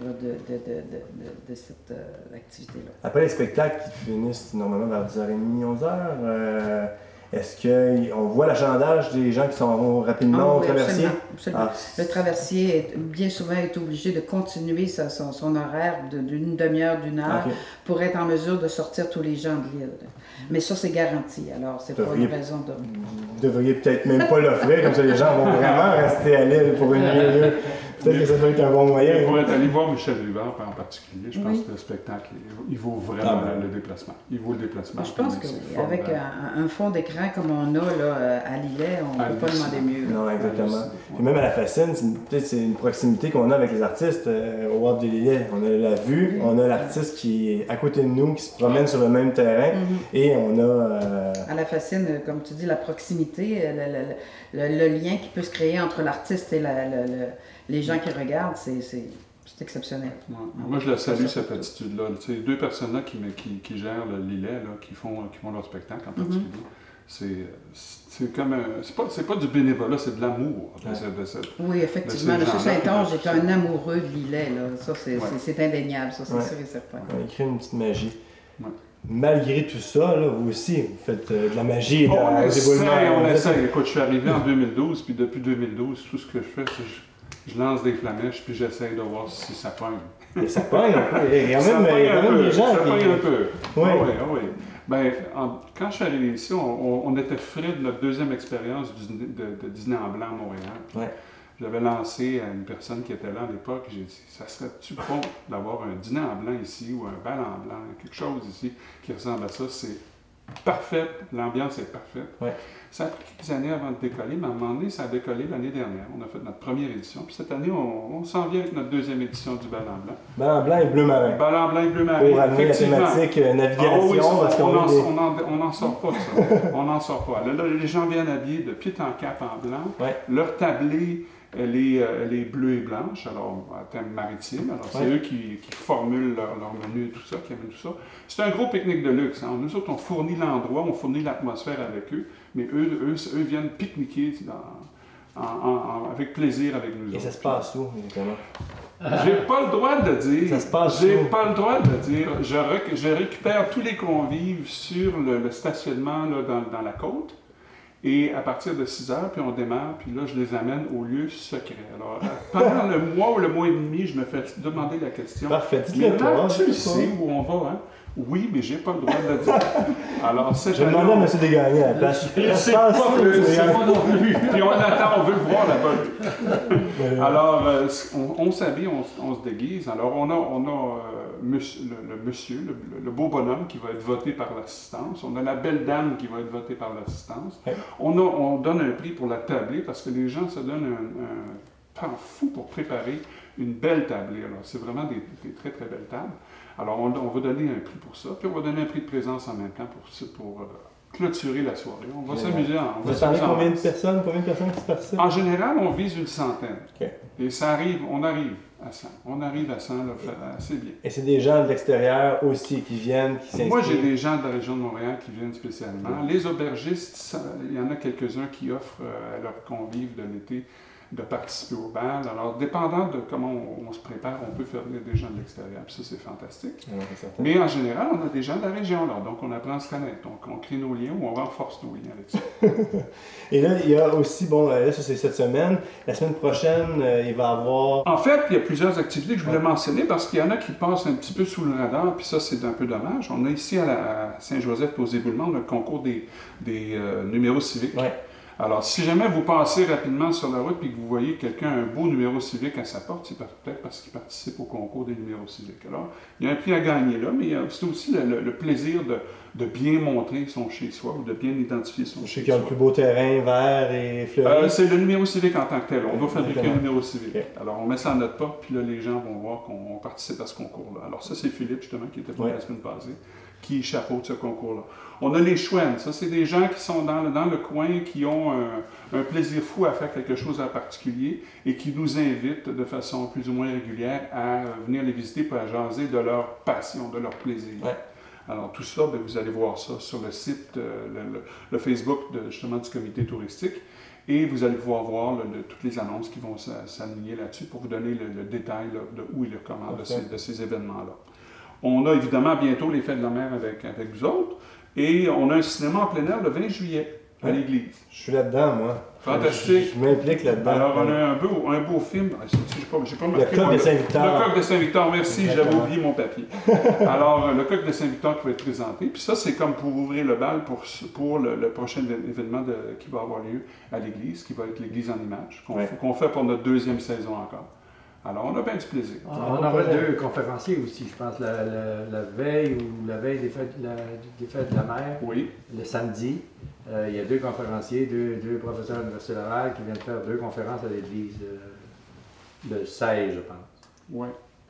de cette activité-là. Après les spectacles qui finissent normalement vers 10h30, 11h, est-ce qu'on voit l'achalandage des gens qui s'en vont rapidement au traversier? Absolument. Le traversier, bien souvent, est obligé de continuer son horaire d'une demi-heure, d'une heure, pour être en mesure de sortir tous les gens de l'île. Mais ça, c'est garanti. Alors, c'est pas une raison de... Vous devriez peut-être même pas l'offrir, comme ça les gens vont vraiment rester à l'île pour une nuit. Peut-être que ça doit être un bon moyen. Pour être allé voir Michel Rivard en particulier, je pense que le spectacle, il vaut vraiment le déplacement. Il vaut le déplacement. Je pense que avec un fond d'écran comme on a là, à Lillet, on ne peut pas demander mieux. Non, exactement. Puis même à la Fascine, c'est une proximité qu'on a avec les artistes au Havre de Lillet. On a la vue, on a l'artiste qui est à côté de nous, qui se promène sur le même terrain, et on a... À la Fascine, comme tu dis, la proximité, le lien qui peut se créer entre l'artiste et les gens qui regardent, c'est exceptionnel. Ouais. Moi, je la salue, cette attitude-là. Tu sais, deux personnes-là qui gèrent le Lillet, qui font leur spectacle en particulier, c'est comme c'est pas du bénévolat, c'est de l'amour. Oui, effectivement. M. Saint-Onge est un amoureux de Lillet. Là. Ça, c'est indéniable, ça, c'est sûr et certain. Il crée une petite magie. Malgré tout ça, là, vous aussi, vous faites de la magie dans on essaie. Écoute, je suis arrivé en 2012, puis depuis 2012, tout ce que je fais, c'est je lance des flamèches, puis j'essaie de voir si ça pogne. Et ça pogne un peu. Il y a quand même des gens qui... Ça pogne un peu. Oui. Ben, quand je suis arrivé ici, on était frais de notre deuxième expérience de dîner en blanc à Montréal. Ouais. J'avais lancé à une personne qui était là à l'époque, j'ai dit, ça serait-tu bon d'avoir un dîner en blanc ici, ou un bal en blanc, quelque chose ici qui ressemble à ça. C'est parfait, l'ambiance est parfaite. Ouais. Ça a pris quelques années avant de décoller, mais à un moment donné, ça a décollé l'année dernière. On a fait notre première édition, puis cette année, on s'en vient avec notre deuxième édition du bal en blanc. Bal en blanc et bleu marin. Bal en blanc et bleu marin. Pour amener la thématique navigation. On n'en sort pas de ça. On n'en sort pas. Là, les gens viennent habillés de pied en cap en blanc. Leur tablée, elle est bleue et blanche, alors à thème maritime. Alors c'est eux qui formulent leur menu et tout ça, qui amènent tout ça. C'est un gros pique-nique de luxe. Hein. Nous autres, on fournit l'endroit, on fournit l'atmosphère avec eux, mais eux viennent pique-niquer avec plaisir avec nous. Et ça se passe où, évidemment? J'ai pas le droit de le dire. Ça se passe J'ai pas le droit de le dire. Je récupère tous les convives sur le stationnement là, dans la côte. Et à partir de 6 heures, puis on démarre, puis là, je les amène au lieu secret. Alors, pendant le mois ou le mois et demi, je me fais demander la question. Parfait, mais dites-le là, pas, tu sais où on va, hein? Oui, mais j'ai pas le droit de le dire. Alors, cette Je vais demander à M. Desgagnés à la place. C'est pas non plus. Puis on attend, on veut le voir là-bas. Alors, on s'habille, on se déguise. Alors, on a le beau bonhomme qui va être voté par l'assistance. On a la belle dame qui va être votée par l'assistance. Ouais. On donne un prix pour la tablée parce que les gens se donnent un temps fou pour préparer une belle tablée. Alors, c'est vraiment des très, très belles tables. Alors, on va donner un prix pour ça, puis on va donner un prix de présence en même temps pour clôturer la soirée. On va s'amuser. Vous parlez combien de personnes qui participent? En général, on vise une centaine. Okay. Et on arrive à 100. On arrive à 100 là, assez bien. Et c'est des gens de l'extérieur aussi qui viennent, qui s'inscrivent? Moi, j'ai des gens de la région de Montréal qui viennent spécialement. Les aubergistes, il y en a quelques-uns qui offrent à leurs convives de l'été de participer au bal. Alors, dépendant de comment on se prépare, on peut faire venir des gens de l'extérieur. Puis ça, c'est fantastique. Ouais, mais en général, on a des gens de la région, là. Donc, on apprend à se connaître. Donc, on crée nos liens ou on renforce nos liens avec ça. Et là, il y a aussi, bon, là, ça c'est cette semaine. La semaine prochaine, il va y avoir... En fait, il y a plusieurs activités que je voulais mentionner parce qu'il y en a qui passent un petit peu sous le radar, puis ça, c'est un peu dommage. On a ici à Saint-Joseph, aux Éboulements, le concours des numéros civiques. Ouais. Alors, si jamais vous passez rapidement sur la route et que vous voyez quelqu'un un beau numéro civique à sa porte, c'est peut-être parce qu'il participe au concours des numéros civiques. Alors, il y a un prix à gagner là, mais c'est aussi le plaisir de bien montrer son chez-soi ou de bien identifier son chez-soi. Ceux qui ont le plus beau terrain, vert et fleuri. C'est le numéro civique en tant que tel. On doit fabriquer un numéro civique. Okay. Alors, on met ça en notre porte, puis là, les gens vont voir qu'on participe à ce concours-là. Alors, ça, c'est Philippe, justement, qui était venu la semaine passée, qui chapeaute ce concours-là. On a les chouennes. Ça, c'est des gens qui sont dans le coin, qui ont un plaisir fou à faire quelque chose en particulier et qui nous invitent de façon plus ou moins régulière à venir les visiter pour jaser de leur passion, de leur plaisir. Ouais. Alors, tout ça, bien, vous allez voir ça sur le site, le Facebook justement du comité touristique. Et vous allez pouvoir voir toutes les annonces qui vont s'aligner là-dessus pour vous donner le détail là, de où et le comment de ces événements-là. On a évidemment bientôt les Fêtes de la mer avec vous autres. Et on a un cinéma en plein air le 20 juillet à l'église. Je suis là-dedans, moi. Fantastique. Je m'implique là-dedans. Alors, on a un beau film. J'ai pas marqué. Le Coq de Saint-Victor. Le Coq de Saint-Victor, merci, j'avais oublié mon papier. Alors, le Coq de Saint-Victor qui va être présenté. Puis ça, c'est comme pour ouvrir le bal pour le prochain événement qui va avoir lieu à l'église, qui va être l'église en images, qu'on fait pour notre deuxième saison encore. Alors, on a bien du plaisir. On aura 2 conférenciers aussi, je pense, la veille ou la veille des fêtes de la mer, oui. Le samedi. Il y a 2 conférenciers, deux professeurs de l'Université Laval qui viennent faire 2 conférences à l'église le 16, je pense. Oui.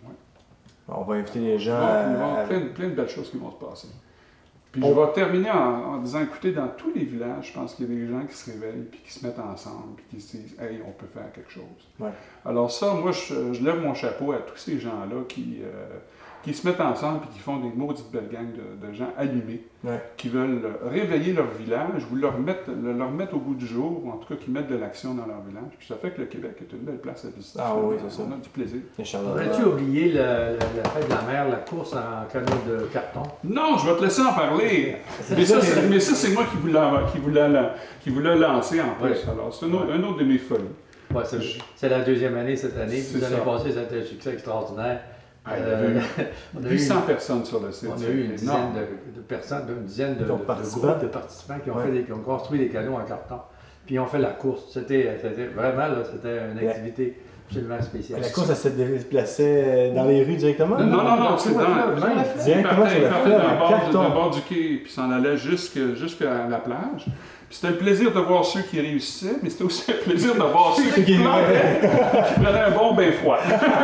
On va inviter les gens Il va y avoir plein de belles choses qui vont se passer. Puis je vais terminer en disant, écoutez, dans tous les villages, je pense qu'il y a des gens qui se réveillent, puis qui se mettent ensemble, puis qui se disent, hey, on peut faire quelque chose. Ouais. Alors ça, moi, je lève mon chapeau à tous ces gens-là qui se mettent ensemble, puis qui font des maudites belles gangs de gens allumés, qui veulent réveiller leur village, ou leur mettre au goût du jour, ou en tout cas qui mettent de l'action dans leur village. Puis ça fait que le Québec est une belle place à visiter. Ah oui, c'est ça. On a du plaisir. Aurais-tu oublié la fête de la mer, la course en canot de carton? Non, je vais te laisser en parler. mais ça, c'est moi qui vous l'a lancé en plus. Ouais. Alors, c'est un autre de mes folies. Ouais, c'est la 2e année cette année. Vous avez passé, c'était un succès extraordinaire. On a eu 800 personnes sur le site. On a eu une dizaine de personnes, une dizaine de groupes de participants qui ont construit des canots en carton. Puis ils ont fait la course. C'était vraiment c'était une activité absolument spéciale. La course, elle se déplaçait dans les rues directement? Non, c'est directement sur la fleuve, le bord du quai, puis s'en allait jusqu'à la plage. C'était un plaisir de voir ceux qui réussissaient, mais c'était aussi un plaisir de voir ceux qui prenaient un bon bain froid.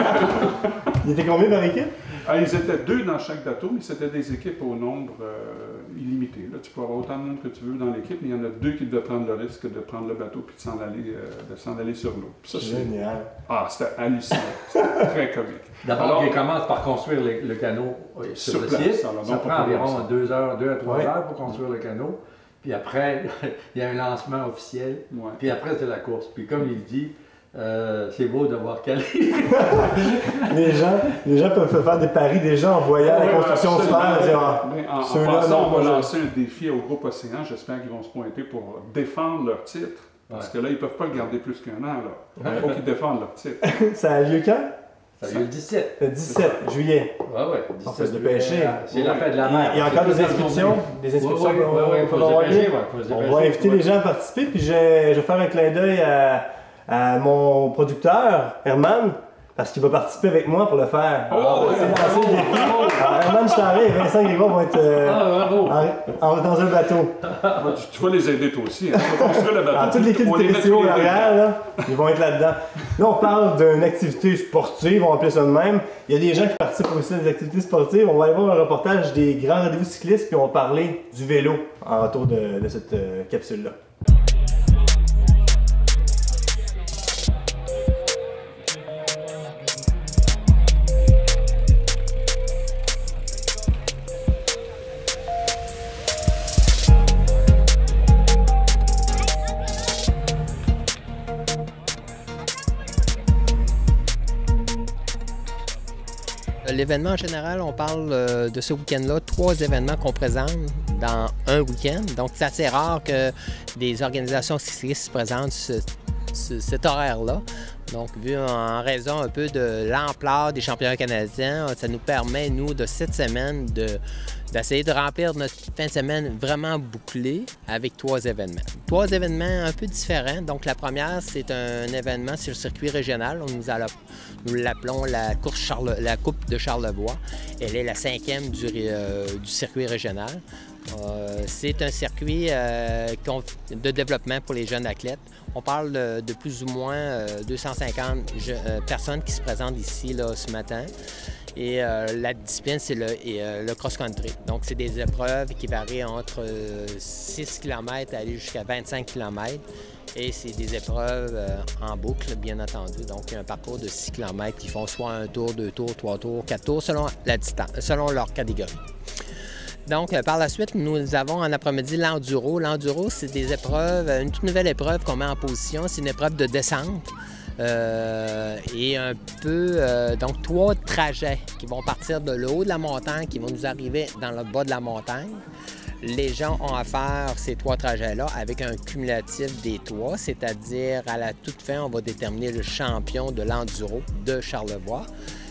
Il était combien par équipe? Ils étaient 2 dans chaque bateau, mais c'était des équipes au nombre illimité. Là, tu peux avoir autant de monde que tu veux dans l'équipe, mais il y en a 2 qui devaient prendre le risque de prendre le bateau et de s'en aller sur l'eau. C'est génial. C'était hallucinant. C'était très comique. D'abord, ils commencent par construire le canot sur le site. Ça prend environ 2 à 3 heures pour construire le canot. Puis après, il y a un lancement officiel. Puis après, c'est la course. Puis comme il dit, C'est beau de voir qu'elle les gens peuvent faire des paris déjà en voyant la construction se faire. En passant, on va lancer un défi au groupe Océan. J'espère qu'ils vont se pointer pour défendre leur titre. Parce que là, ils ne peuvent pas le garder plus qu'un an. Là. Il faut qu'ils défendent leur titre. Ça a lieu quand? Ça a lieu le 17. Le 17 juillet. Oui, oui. On peut se dépêcher. C'est la fête de la mer. Il y a encore des inscriptions? Des inscriptions? Oui, il faut se dépêcher. On va inviter les gens à participer. Puis je vais faire un clin d'œil à mon producteur, Herman, parce qu'il va participer avec moi pour le faire. C'est lancé le défi. Herman Charret et Vincent Grégoire vont être dans un bateau. Tu vas les aider toi aussi. Hein. Tu vas construire le bateau. Toute l'équipe de TVCO derrière, là, ils vont être là-dedans. Là, on parle d'une activité sportive, on va appeler ça de même. Il y a des gens qui participent aussi à des activités sportives. On va aller voir un reportage des grands rendez-vous cyclistes, puis on va parler du vélo en retour de cette capsule-là. L'événement en général, on parle de ce week-end-là, 3 événements qu'on présente dans un week-end. Donc, c'est assez rare que des organisations cyclistes présentent cet horaire-là. Donc, vu en raison un peu de l'ampleur des championnats canadiens, ça nous permet, nous, de cette semaine, d'essayer de remplir notre fin de semaine vraiment bouclée avec 3 événements. 3 événements un peu différents. Donc, la première, c'est un événement sur le circuit régional. Nous l'appelons la Coupe de Charlevoix. Elle est la 5e du circuit régional. C'est un circuit de développement pour les jeunes athlètes. On parle de plus ou moins 250 personnes qui se présentent ici là, ce matin. Et la discipline, c'est le cross-country. Donc, c'est des épreuves qui varient entre 6 km à aller jusqu'à 25 km. Et c'est des épreuves en boucle, bien entendu. Donc, il y a un parcours de 6 km qui font soit 1 tour, 2 tours, 3 tours, 4 tours, selon la distance, selon leur catégorie. Donc, par la suite, nous avons en après-midi l'enduro. L'enduro, c'est des épreuves, une toute nouvelle épreuve qu'on met en position. C'est une épreuve de descente. Et un peu, donc 3 trajets qui vont partir de le haut de la montagne, qui vont nous arriver dans le bas de la montagne. Les gens ont à faire ces 3 trajets-là avec un cumulatif des 3, c'est-à-dire à la toute fin, on va déterminer le champion de l'enduro de Charlevoix.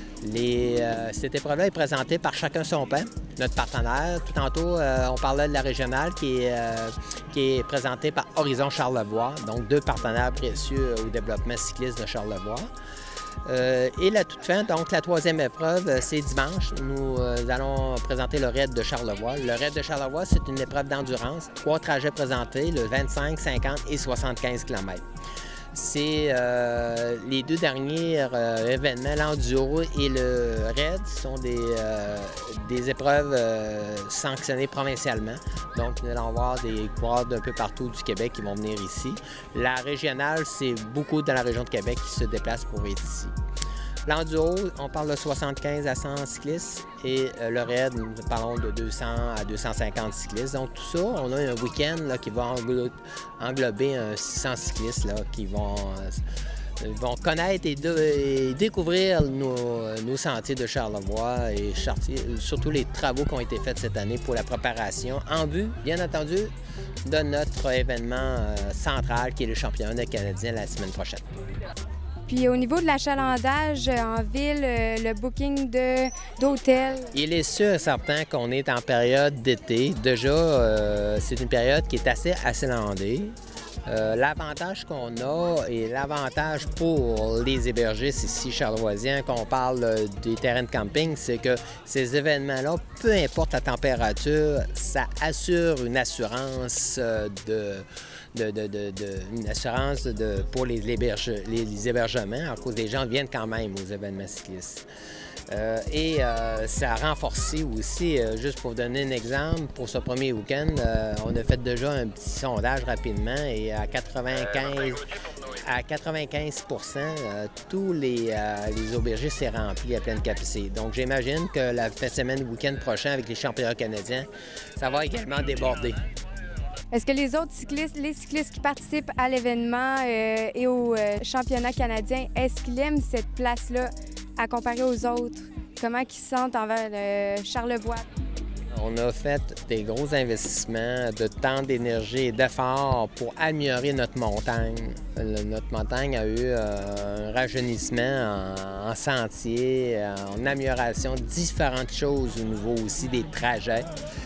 Cette épreuve-là est présentée par Chacun son pain, notre partenaire. Tout tantôt, on parlait de la régionale qui est présentée par Horizon Charlevoix, donc 2 partenaires précieux au développement cycliste de Charlevoix. Et la toute fin, donc la 3e épreuve, c'est dimanche. Nous allons présenter le raid de Charlevoix. Le raid de Charlevoix, c'est une épreuve d'endurance. 3 trajets présentés, le 25, 50 et 75 km. C'est les 2 derniers événements, l'enduro et le raid, sont des épreuves sanctionnées provincialement. Donc, nous allons avoir des coureurs d'un peu partout du Québec qui vont venir ici. La régionale, c'est beaucoup dans la région de Québec qui se déplacent pour être ici. L'enduro, on parle de 75 à 100 cyclistes et le raid, nous parlons de 200 à 250 cyclistes. Donc tout ça, on a un week-end là, qui va englober 600 cyclistes là, qui vont connaître et découvrir nos sentiers de Charlevoix et surtout les travaux qui ont été faits cette année pour la préparation en vue, bien entendu, de notre événement central qui est le championnat canadien la semaine prochaine. Puis au niveau de l'achalandage en ville, le booking d'hôtels. Il est sûr et certain qu'on est en période d'été. Déjà, c'est une période qui est assez achalandée. L'avantage qu'on a et l'avantage pour les hébergistes ici charlevoisiens, quand on parle des terrains de camping, c'est que ces événements-là, peu importe la température, ça assure une assurance pour les hébergements, à cause des gens viennent quand même aux événements cyclistes. Ça a renforcé aussi, juste pour vous donner un exemple, pour ce premier week-end, on a fait déjà un petit sondage rapidement et à 95 tous les aubergistes sont remplis à pleine capacité. Donc j'imagine que la fin de semaine, le week-end prochain avec les championnats canadiens, ça va également déborder. Est-ce que les autres cyclistes, les cyclistes qui participent à l'événement et au championnat canadien, est-ce qu'ils aiment cette place-là à comparer aux autres? Comment ils se sentent envers Charlevoix? On a fait des gros investissements de temps, d'énergie et d'efforts pour améliorer notre montagne. Notre montagne a eu un rajeunissement en sentier, en amélioration de différentes choses au niveau aussi des trajets.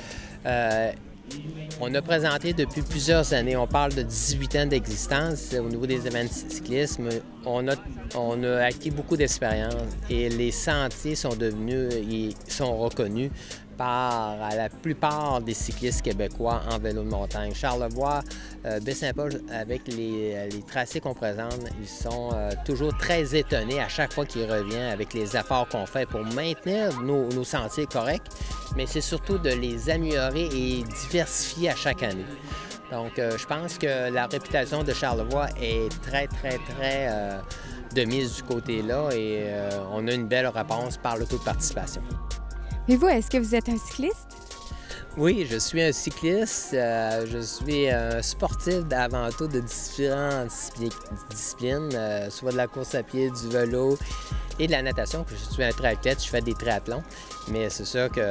On a présenté depuis plusieurs années, on parle de 18 ans d'existence au niveau des événements de cyclisme. On a acquis beaucoup d'expérience et les sentiers sont reconnus par la plupart des cyclistes québécois en vélo de montagne. Charlevoix, Baie-Saint-Paul, avec les tracés qu'on présente, ils sont toujours très étonnés à chaque fois qu'ils reviennent avec les efforts qu'on fait pour maintenir nos sentiers corrects, mais c'est surtout de les améliorer et diversifier à chaque année. Donc, je pense que la réputation de Charlevoix est très de mise du côté-là et on a une belle réponse par le taux de participation. Et vous, est-ce que vous êtes un cycliste? Oui, je suis un cycliste. Je suis un sportif avant tout de différentes disciplines, soit de la course à pied, du vélo et de la natation. Je suis un triathlète, je fais des triathlons, mais c'est sûr que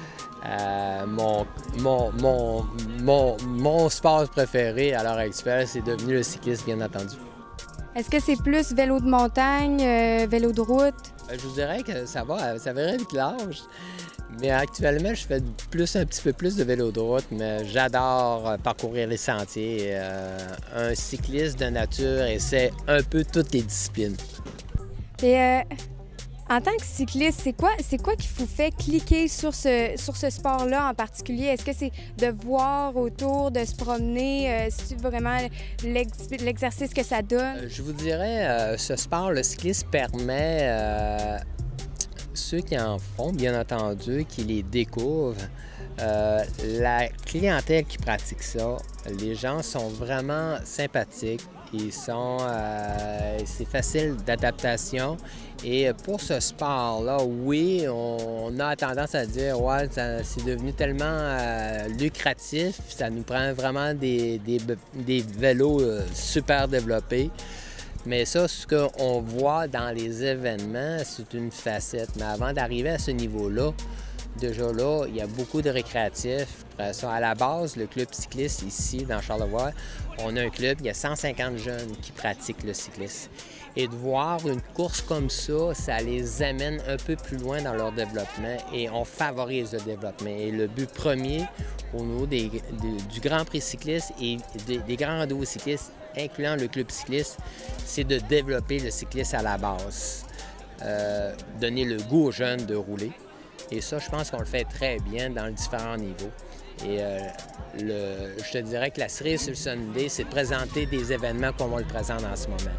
mon sport préféré à l'heure actuelle, c'est devenu le cyclisme, bien entendu. Est-ce que c'est plus vélo de montagne, vélo de route? Je vous dirais que ça varie avec l'âge. Mais actuellement, je fais un petit peu plus de vélo de route, mais j'adore parcourir les sentiers. Un cycliste de nature essaie un peu toutes les disciplines. Et en tant que cycliste, c'est quoi qui vous fait cliquer sur ce sport-là en particulier? Est-ce que c'est de voir autour, de se promener? C'est vraiment l'exercice que ça donne? Je vous dirais, ce sport, le cyclisme permet ceux qui en font, bien entendu, qui les découvrent, la clientèle qui pratique ça, les gens sont vraiment sympathiques. C'est facile d'adaptation. Et pour ce sport-là, oui, on a tendance à dire, ouais, c'est devenu tellement lucratif, ça nous prend vraiment des vélos super développés. Mais ça, ce qu'on voit dans les événements, c'est une facette. Mais avant d'arriver à ce niveau-là, déjà là, il y a beaucoup de récréatifs. À la base, le club cycliste ici, dans Charlevoix, on a un club, il y a 150 jeunes qui pratiquent le cyclisme. Et de voir une course comme ça, ça les amène un peu plus loin dans leur développement et on favorise le développement. Et le but premier au niveau du Grand Prix cycliste et des grands rendez-vous cyclistes, incluant le club cycliste, c'est de développer le cycliste à la base, donner le goût aux jeunes de rouler. Et ça, je pense qu'on le fait très bien dans les différents niveaux. Et je te dirais que la cerise sur le sundae, c'est de présenter des événements comme on le présente en ce moment.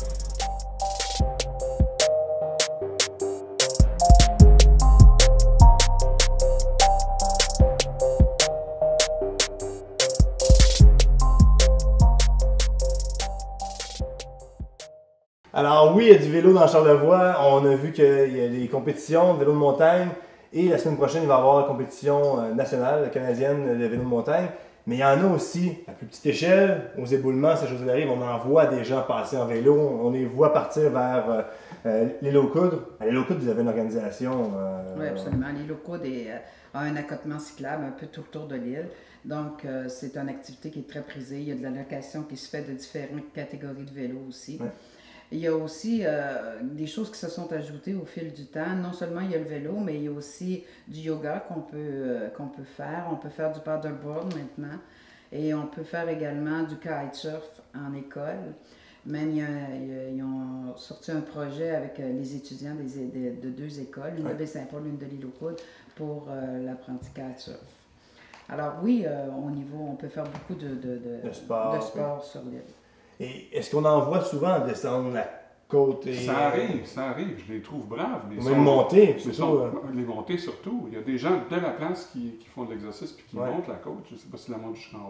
Alors oui, il y a du vélo dans Charlevoix. On a vu qu'il y a des compétitions de vélo de montagne. Et la semaine prochaine, il va y avoir la compétition nationale canadienne de vélo de montagne. Mais il y en a aussi à plus petite échelle, aux éboulements, ces choses arrivent. On en voit des gens passer en vélo. On les voit partir vers les Low-Coudres. À les Low-Coudres, vous avez une organisation. Oui, absolument. Les Low-Coudres a un accotement cyclable un peu tout autour de l'île. Donc, c'est une activité qui est très prisée. Il y a de la location qui se fait de différentes catégories de vélos aussi. Ouais. Il y a aussi des choses qui se sont ajoutées au fil du temps. Non seulement il y a le vélo, mais il y a aussi du yoga qu'on peut faire. On peut faire du paddleboard maintenant. Et on peut faire également du kitesurf en école. Même ils ont sorti un projet avec les étudiants de deux écoles, une de Baie-Saint-Paul, une de l'Île-aux-Coudres, pour l'apprenti kitesurf. Alors oui, on peut faire beaucoup de sport sur l'île. Et est-ce qu'on en voit souvent descendre la côte? Ça arrive, je les trouve braves. Les montées, surtout. Les montées surtout. Il y a des gens de la place qui font de l'exercice puis qui montent la côte. Je ne sais pas si la montent jusqu'en haut.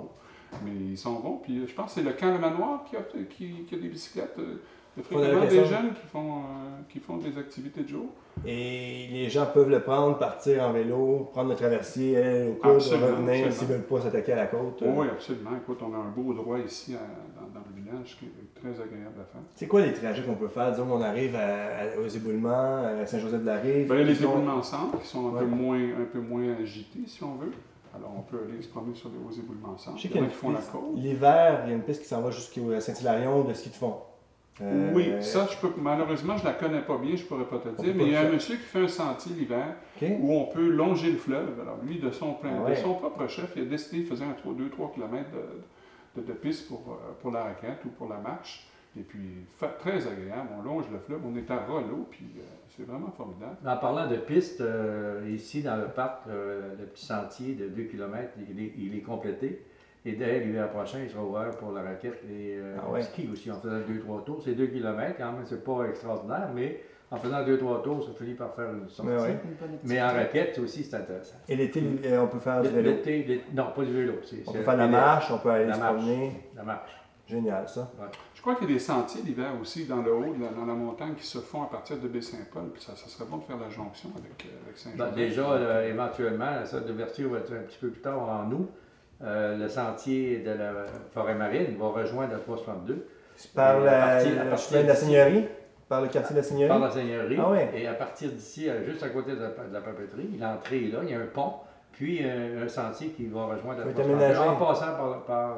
Mais ils sont bons. Puis je pense que c'est le camp Le Manoir qui a des bicyclettes. Il y a Faut fréquemment donner des la jeunes qui font des activités de jour. Et les gens peuvent le prendre, partir en vélo, prendre le traversier, aller au coude, revenir s'ils ne veulent pas s'attaquer à la côte. Oui, absolument. Écoute, on a un beau droit ici dans le village qui est très agréable à faire. C'est quoi les trajets qu'on peut faire? Disons qu'on arrive aux éboulements, à Saint-Joseph-de-la-Rive. Ben, il y a les éboulements centres qui sont un peu moins agités, si on veut. Alors, on peut aller se promener sur aux éboulements centres. Je sais qu'il y a qui font la côte. L'hiver, il y a une piste qui s'en va jusqu'à Saint-Hilarion de ski de fond. Oui, ça, malheureusement, je ne la connais pas bien, je ne pourrais pas te dire, mais il y a un monsieur qui fait un sentier l'hiver où on peut longer le fleuve. Alors, lui, de son propre chef, il a décidé, il faisait 2-3 km de piste pour la raquette ou pour la marche. Et puis, très agréable, on longe le fleuve, on est à Rollo, puis c'est vraiment formidable. En parlant de pistes, ici dans le parc, le petit sentier de 2 km, il est complété. Et dès l'hiver prochain, il sera ouvert pour la raquette et le ski aussi. En faisant 2-3 tours, c'est 2 km quand même, c'est pas extraordinaire, mais en faisant 2-3 tours, ça finit par faire une sortie. Mais en raquette aussi, c'est intéressant. Et l'été, on peut faire du vélo? Non, pas du vélo. On peut faire la marche, on peut aller se promener. La marche. Génial, ça. Ouais. Je crois qu'il y a des sentiers l'hiver aussi dans le haut, dans la montagne, qui se font à partir de Baie-Saint-Paul. Puis ça serait bon de faire la jonction avec Saint-Joseph. Déjà, éventuellement, ça d'ouverture va être un petit peu plus tard en août. Le sentier de la forêt marine va rejoindre le 362. Par la Seigneurie? Par le quartier de la Seigneurie? Par la Seigneurie. Ah ouais. Et à partir d'ici, juste à côté de la papeterie, l'entrée est là, il y a un pont, puis un sentier qui va rejoindre le 362 en passant par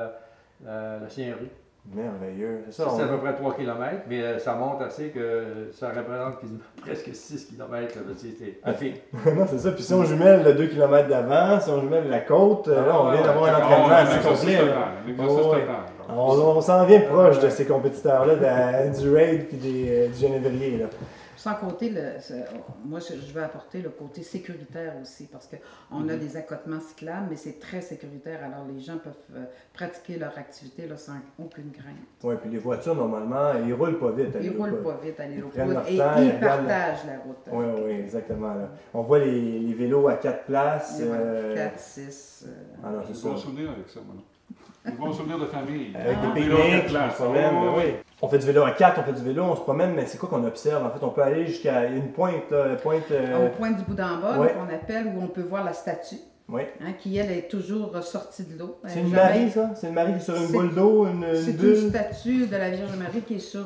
la Seigneurie. Merveilleux. C'est à peu près 3 km, mais ça monte assez que ça représente presque 6 km. Non, c'est ça. Puis si on jumelle le 2 km d'avant, si on jumelle la côte, là, on vient d'avoir un entraînement assez complet. On s'en vient proche de ces compétiteurs-là, du raid et du genévrier. Là. Sans compter, moi je vais apporter le côté sécuritaire aussi, parce qu'on a des accotements cyclables, mais c'est très sécuritaire, alors les gens peuvent pratiquer leur activité là, sans aucune crainte. Oui, puis les voitures, normalement, ils roulent pas vite. Ils roulent pas vite à l'hélico et ils partagent la route. Oui, oui, exactement. Là. On voit les vélos à 4 places. 4, 6. Ah non, c'est bon souvenir avec ça, moi. Un bon souvenir de famille. Avec des pique-niques, on se promène. On fait du vélo à 4, on fait du vélo, on se promène, mais c'est quoi qu'on observe? En fait, on peut aller jusqu'à une pointe. Au point du bout d'en bas, qu'on appelle, où on peut voir la statue. Oui. Qui, elle, est toujours sortie de l'eau. C'est une Marie, ça? C'est une Marie qui est sur une boule d'eau, c'est une statue de la Vierge Marie qui est sur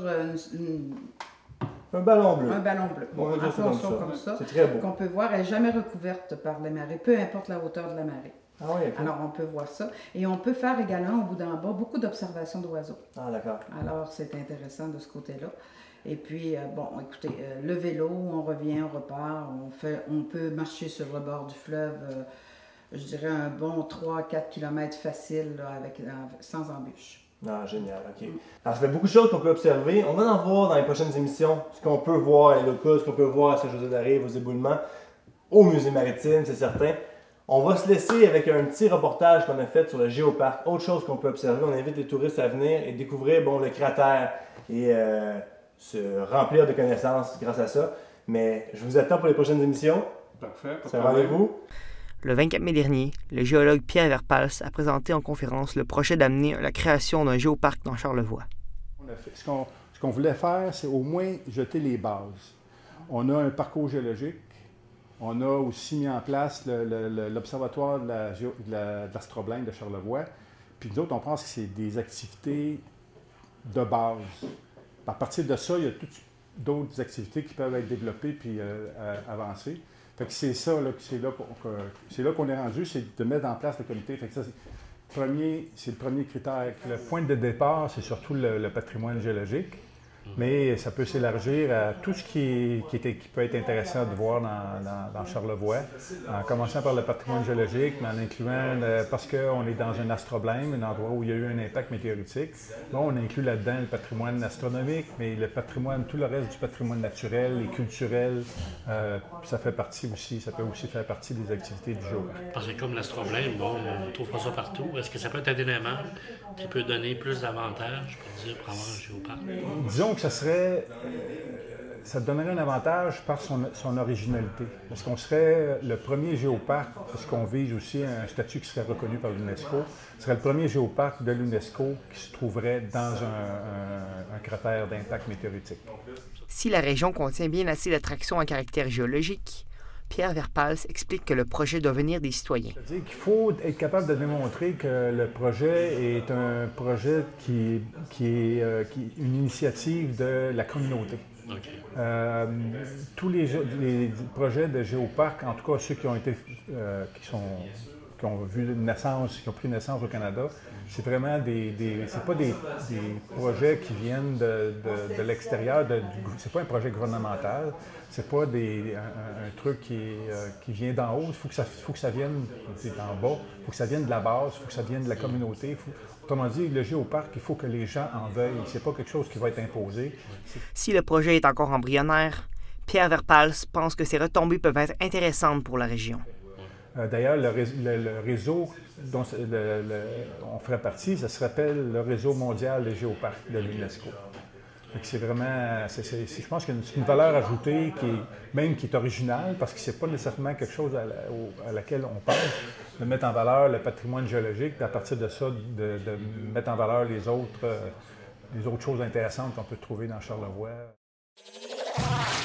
un ballon bleu. Un ballon bleu. On va dire ça comme ça. C'est très beau. Qu'on peut voir, elle n'est jamais recouverte par les marées, peu importe la hauteur de la marée. Ah oui, okay. Alors, on peut voir ça. Et on peut faire également, au bout d'en bas, beaucoup d'observations d'oiseaux. Ah, d'accord. Alors, c'est intéressant de ce côté-là. Et puis, bon, écoutez, le vélo, on revient, on repart, on peut marcher sur le bord du fleuve, je dirais un bon 3-4 km facile, là, sans embûches. Ah, génial, OK. Alors, ça fait beaucoup de choses qu'on peut observer. On va en voir dans les prochaines émissions, ce qu'on peut voir à l'Hélico, ce qu'on peut voir à Saint-Joseph-de-la-Rive, aux éboulements, au musée maritime, c'est certain. On va se laisser avec un petit reportage qu'on a fait sur le Géoparc. Autre chose qu'on peut observer, on invite les touristes à venir et découvrir le cratère et se remplir de connaissances grâce à ça. Mais je vous attends pour les prochaines émissions. Parfait. C'est un rendez-vous. Le 24 mai dernier, le géologue Pierre Verpals a présenté en conférence le projet d'amener la création d'un géoparc dans Charlevoix. Ce qu'on voulait faire, c'est au moins jeter les bases. On a un parcours géologique. On a aussi mis en place l'Observatoire de l'astroblème de Charlevoix. Puis nous autres, on pense que c'est des activités de base. À partir de ça, il y a toutes d'autres activités qui peuvent être développées puis avancées. Fait que c'est ça, c'est là qu'on est rendu, c'est de mettre en place le comité. Fait que ça, c'est le premier critère. Le point de départ, c'est surtout le patrimoine géologique. Mais ça peut s'élargir à tout ce qui peut être intéressant de voir dans Charlevoix, en commençant par le patrimoine géologique, mais en incluant, parce qu'on est dans un astroblème, un endroit où il y a eu un impact météoritique. Là, on inclut là-dedans le patrimoine astronomique, mais le patrimoine, tout le reste du patrimoine naturel et culturel, ça fait partie aussi, ça peut aussi faire partie des activités du jour. Parce que comme l'astroblème, on ne trouve pas ça partout. Est-ce que ça peut être un élément qui peut donner plus d'avantages, pour avoir un géoparc? Disons que ça serait ça donnerait un avantage par son originalité. Parce qu'on serait le premier géoparc, parce qu'on vise aussi un statut qui serait reconnu par l'UNESCO, ce serait le premier géoparc de l'UNESCO qui se trouverait dans un cratère d'impact météoritique. Si la région contient bien assez d'attractions à caractère géologique, Pierre Verpals explique que le projet doit venir des citoyens. C'est-à-dire qu'il faut être capable de démontrer que le projet est un projet qui est une initiative de la communauté. Okay. Tous les projets de géoparc, en tout cas ceux qui ont été, qui ont vu naissance, qui ont pris naissance au Canada, c'est vraiment c'est pas des projets qui viennent de l'extérieur, c'est pas un projet gouvernemental, c'est pas un truc qui vient d'en haut, il faut que ça vienne d'en bas, il faut que ça vienne de la base, il faut que ça vienne de la communauté. Autrement dit, le géoparc, il faut que les gens en veuillent, c'est pas quelque chose qui va être imposé. Si le projet est encore embryonnaire, Pierre Verpals pense que ces retombées peuvent être intéressantes pour la région. D'ailleurs, le réseau dont on ferait partie, ça se rappelle le réseau mondial des géoparcs de l'UNESCO. C'est vraiment, je pense qu'il y a une valeur ajoutée qui est originale, parce que c'est pas nécessairement quelque chose à laquelle on pense, de mettre en valeur le patrimoine géologique, puis à partir de ça, de mettre en valeur les autres choses intéressantes qu'on peut trouver dans Charlevoix.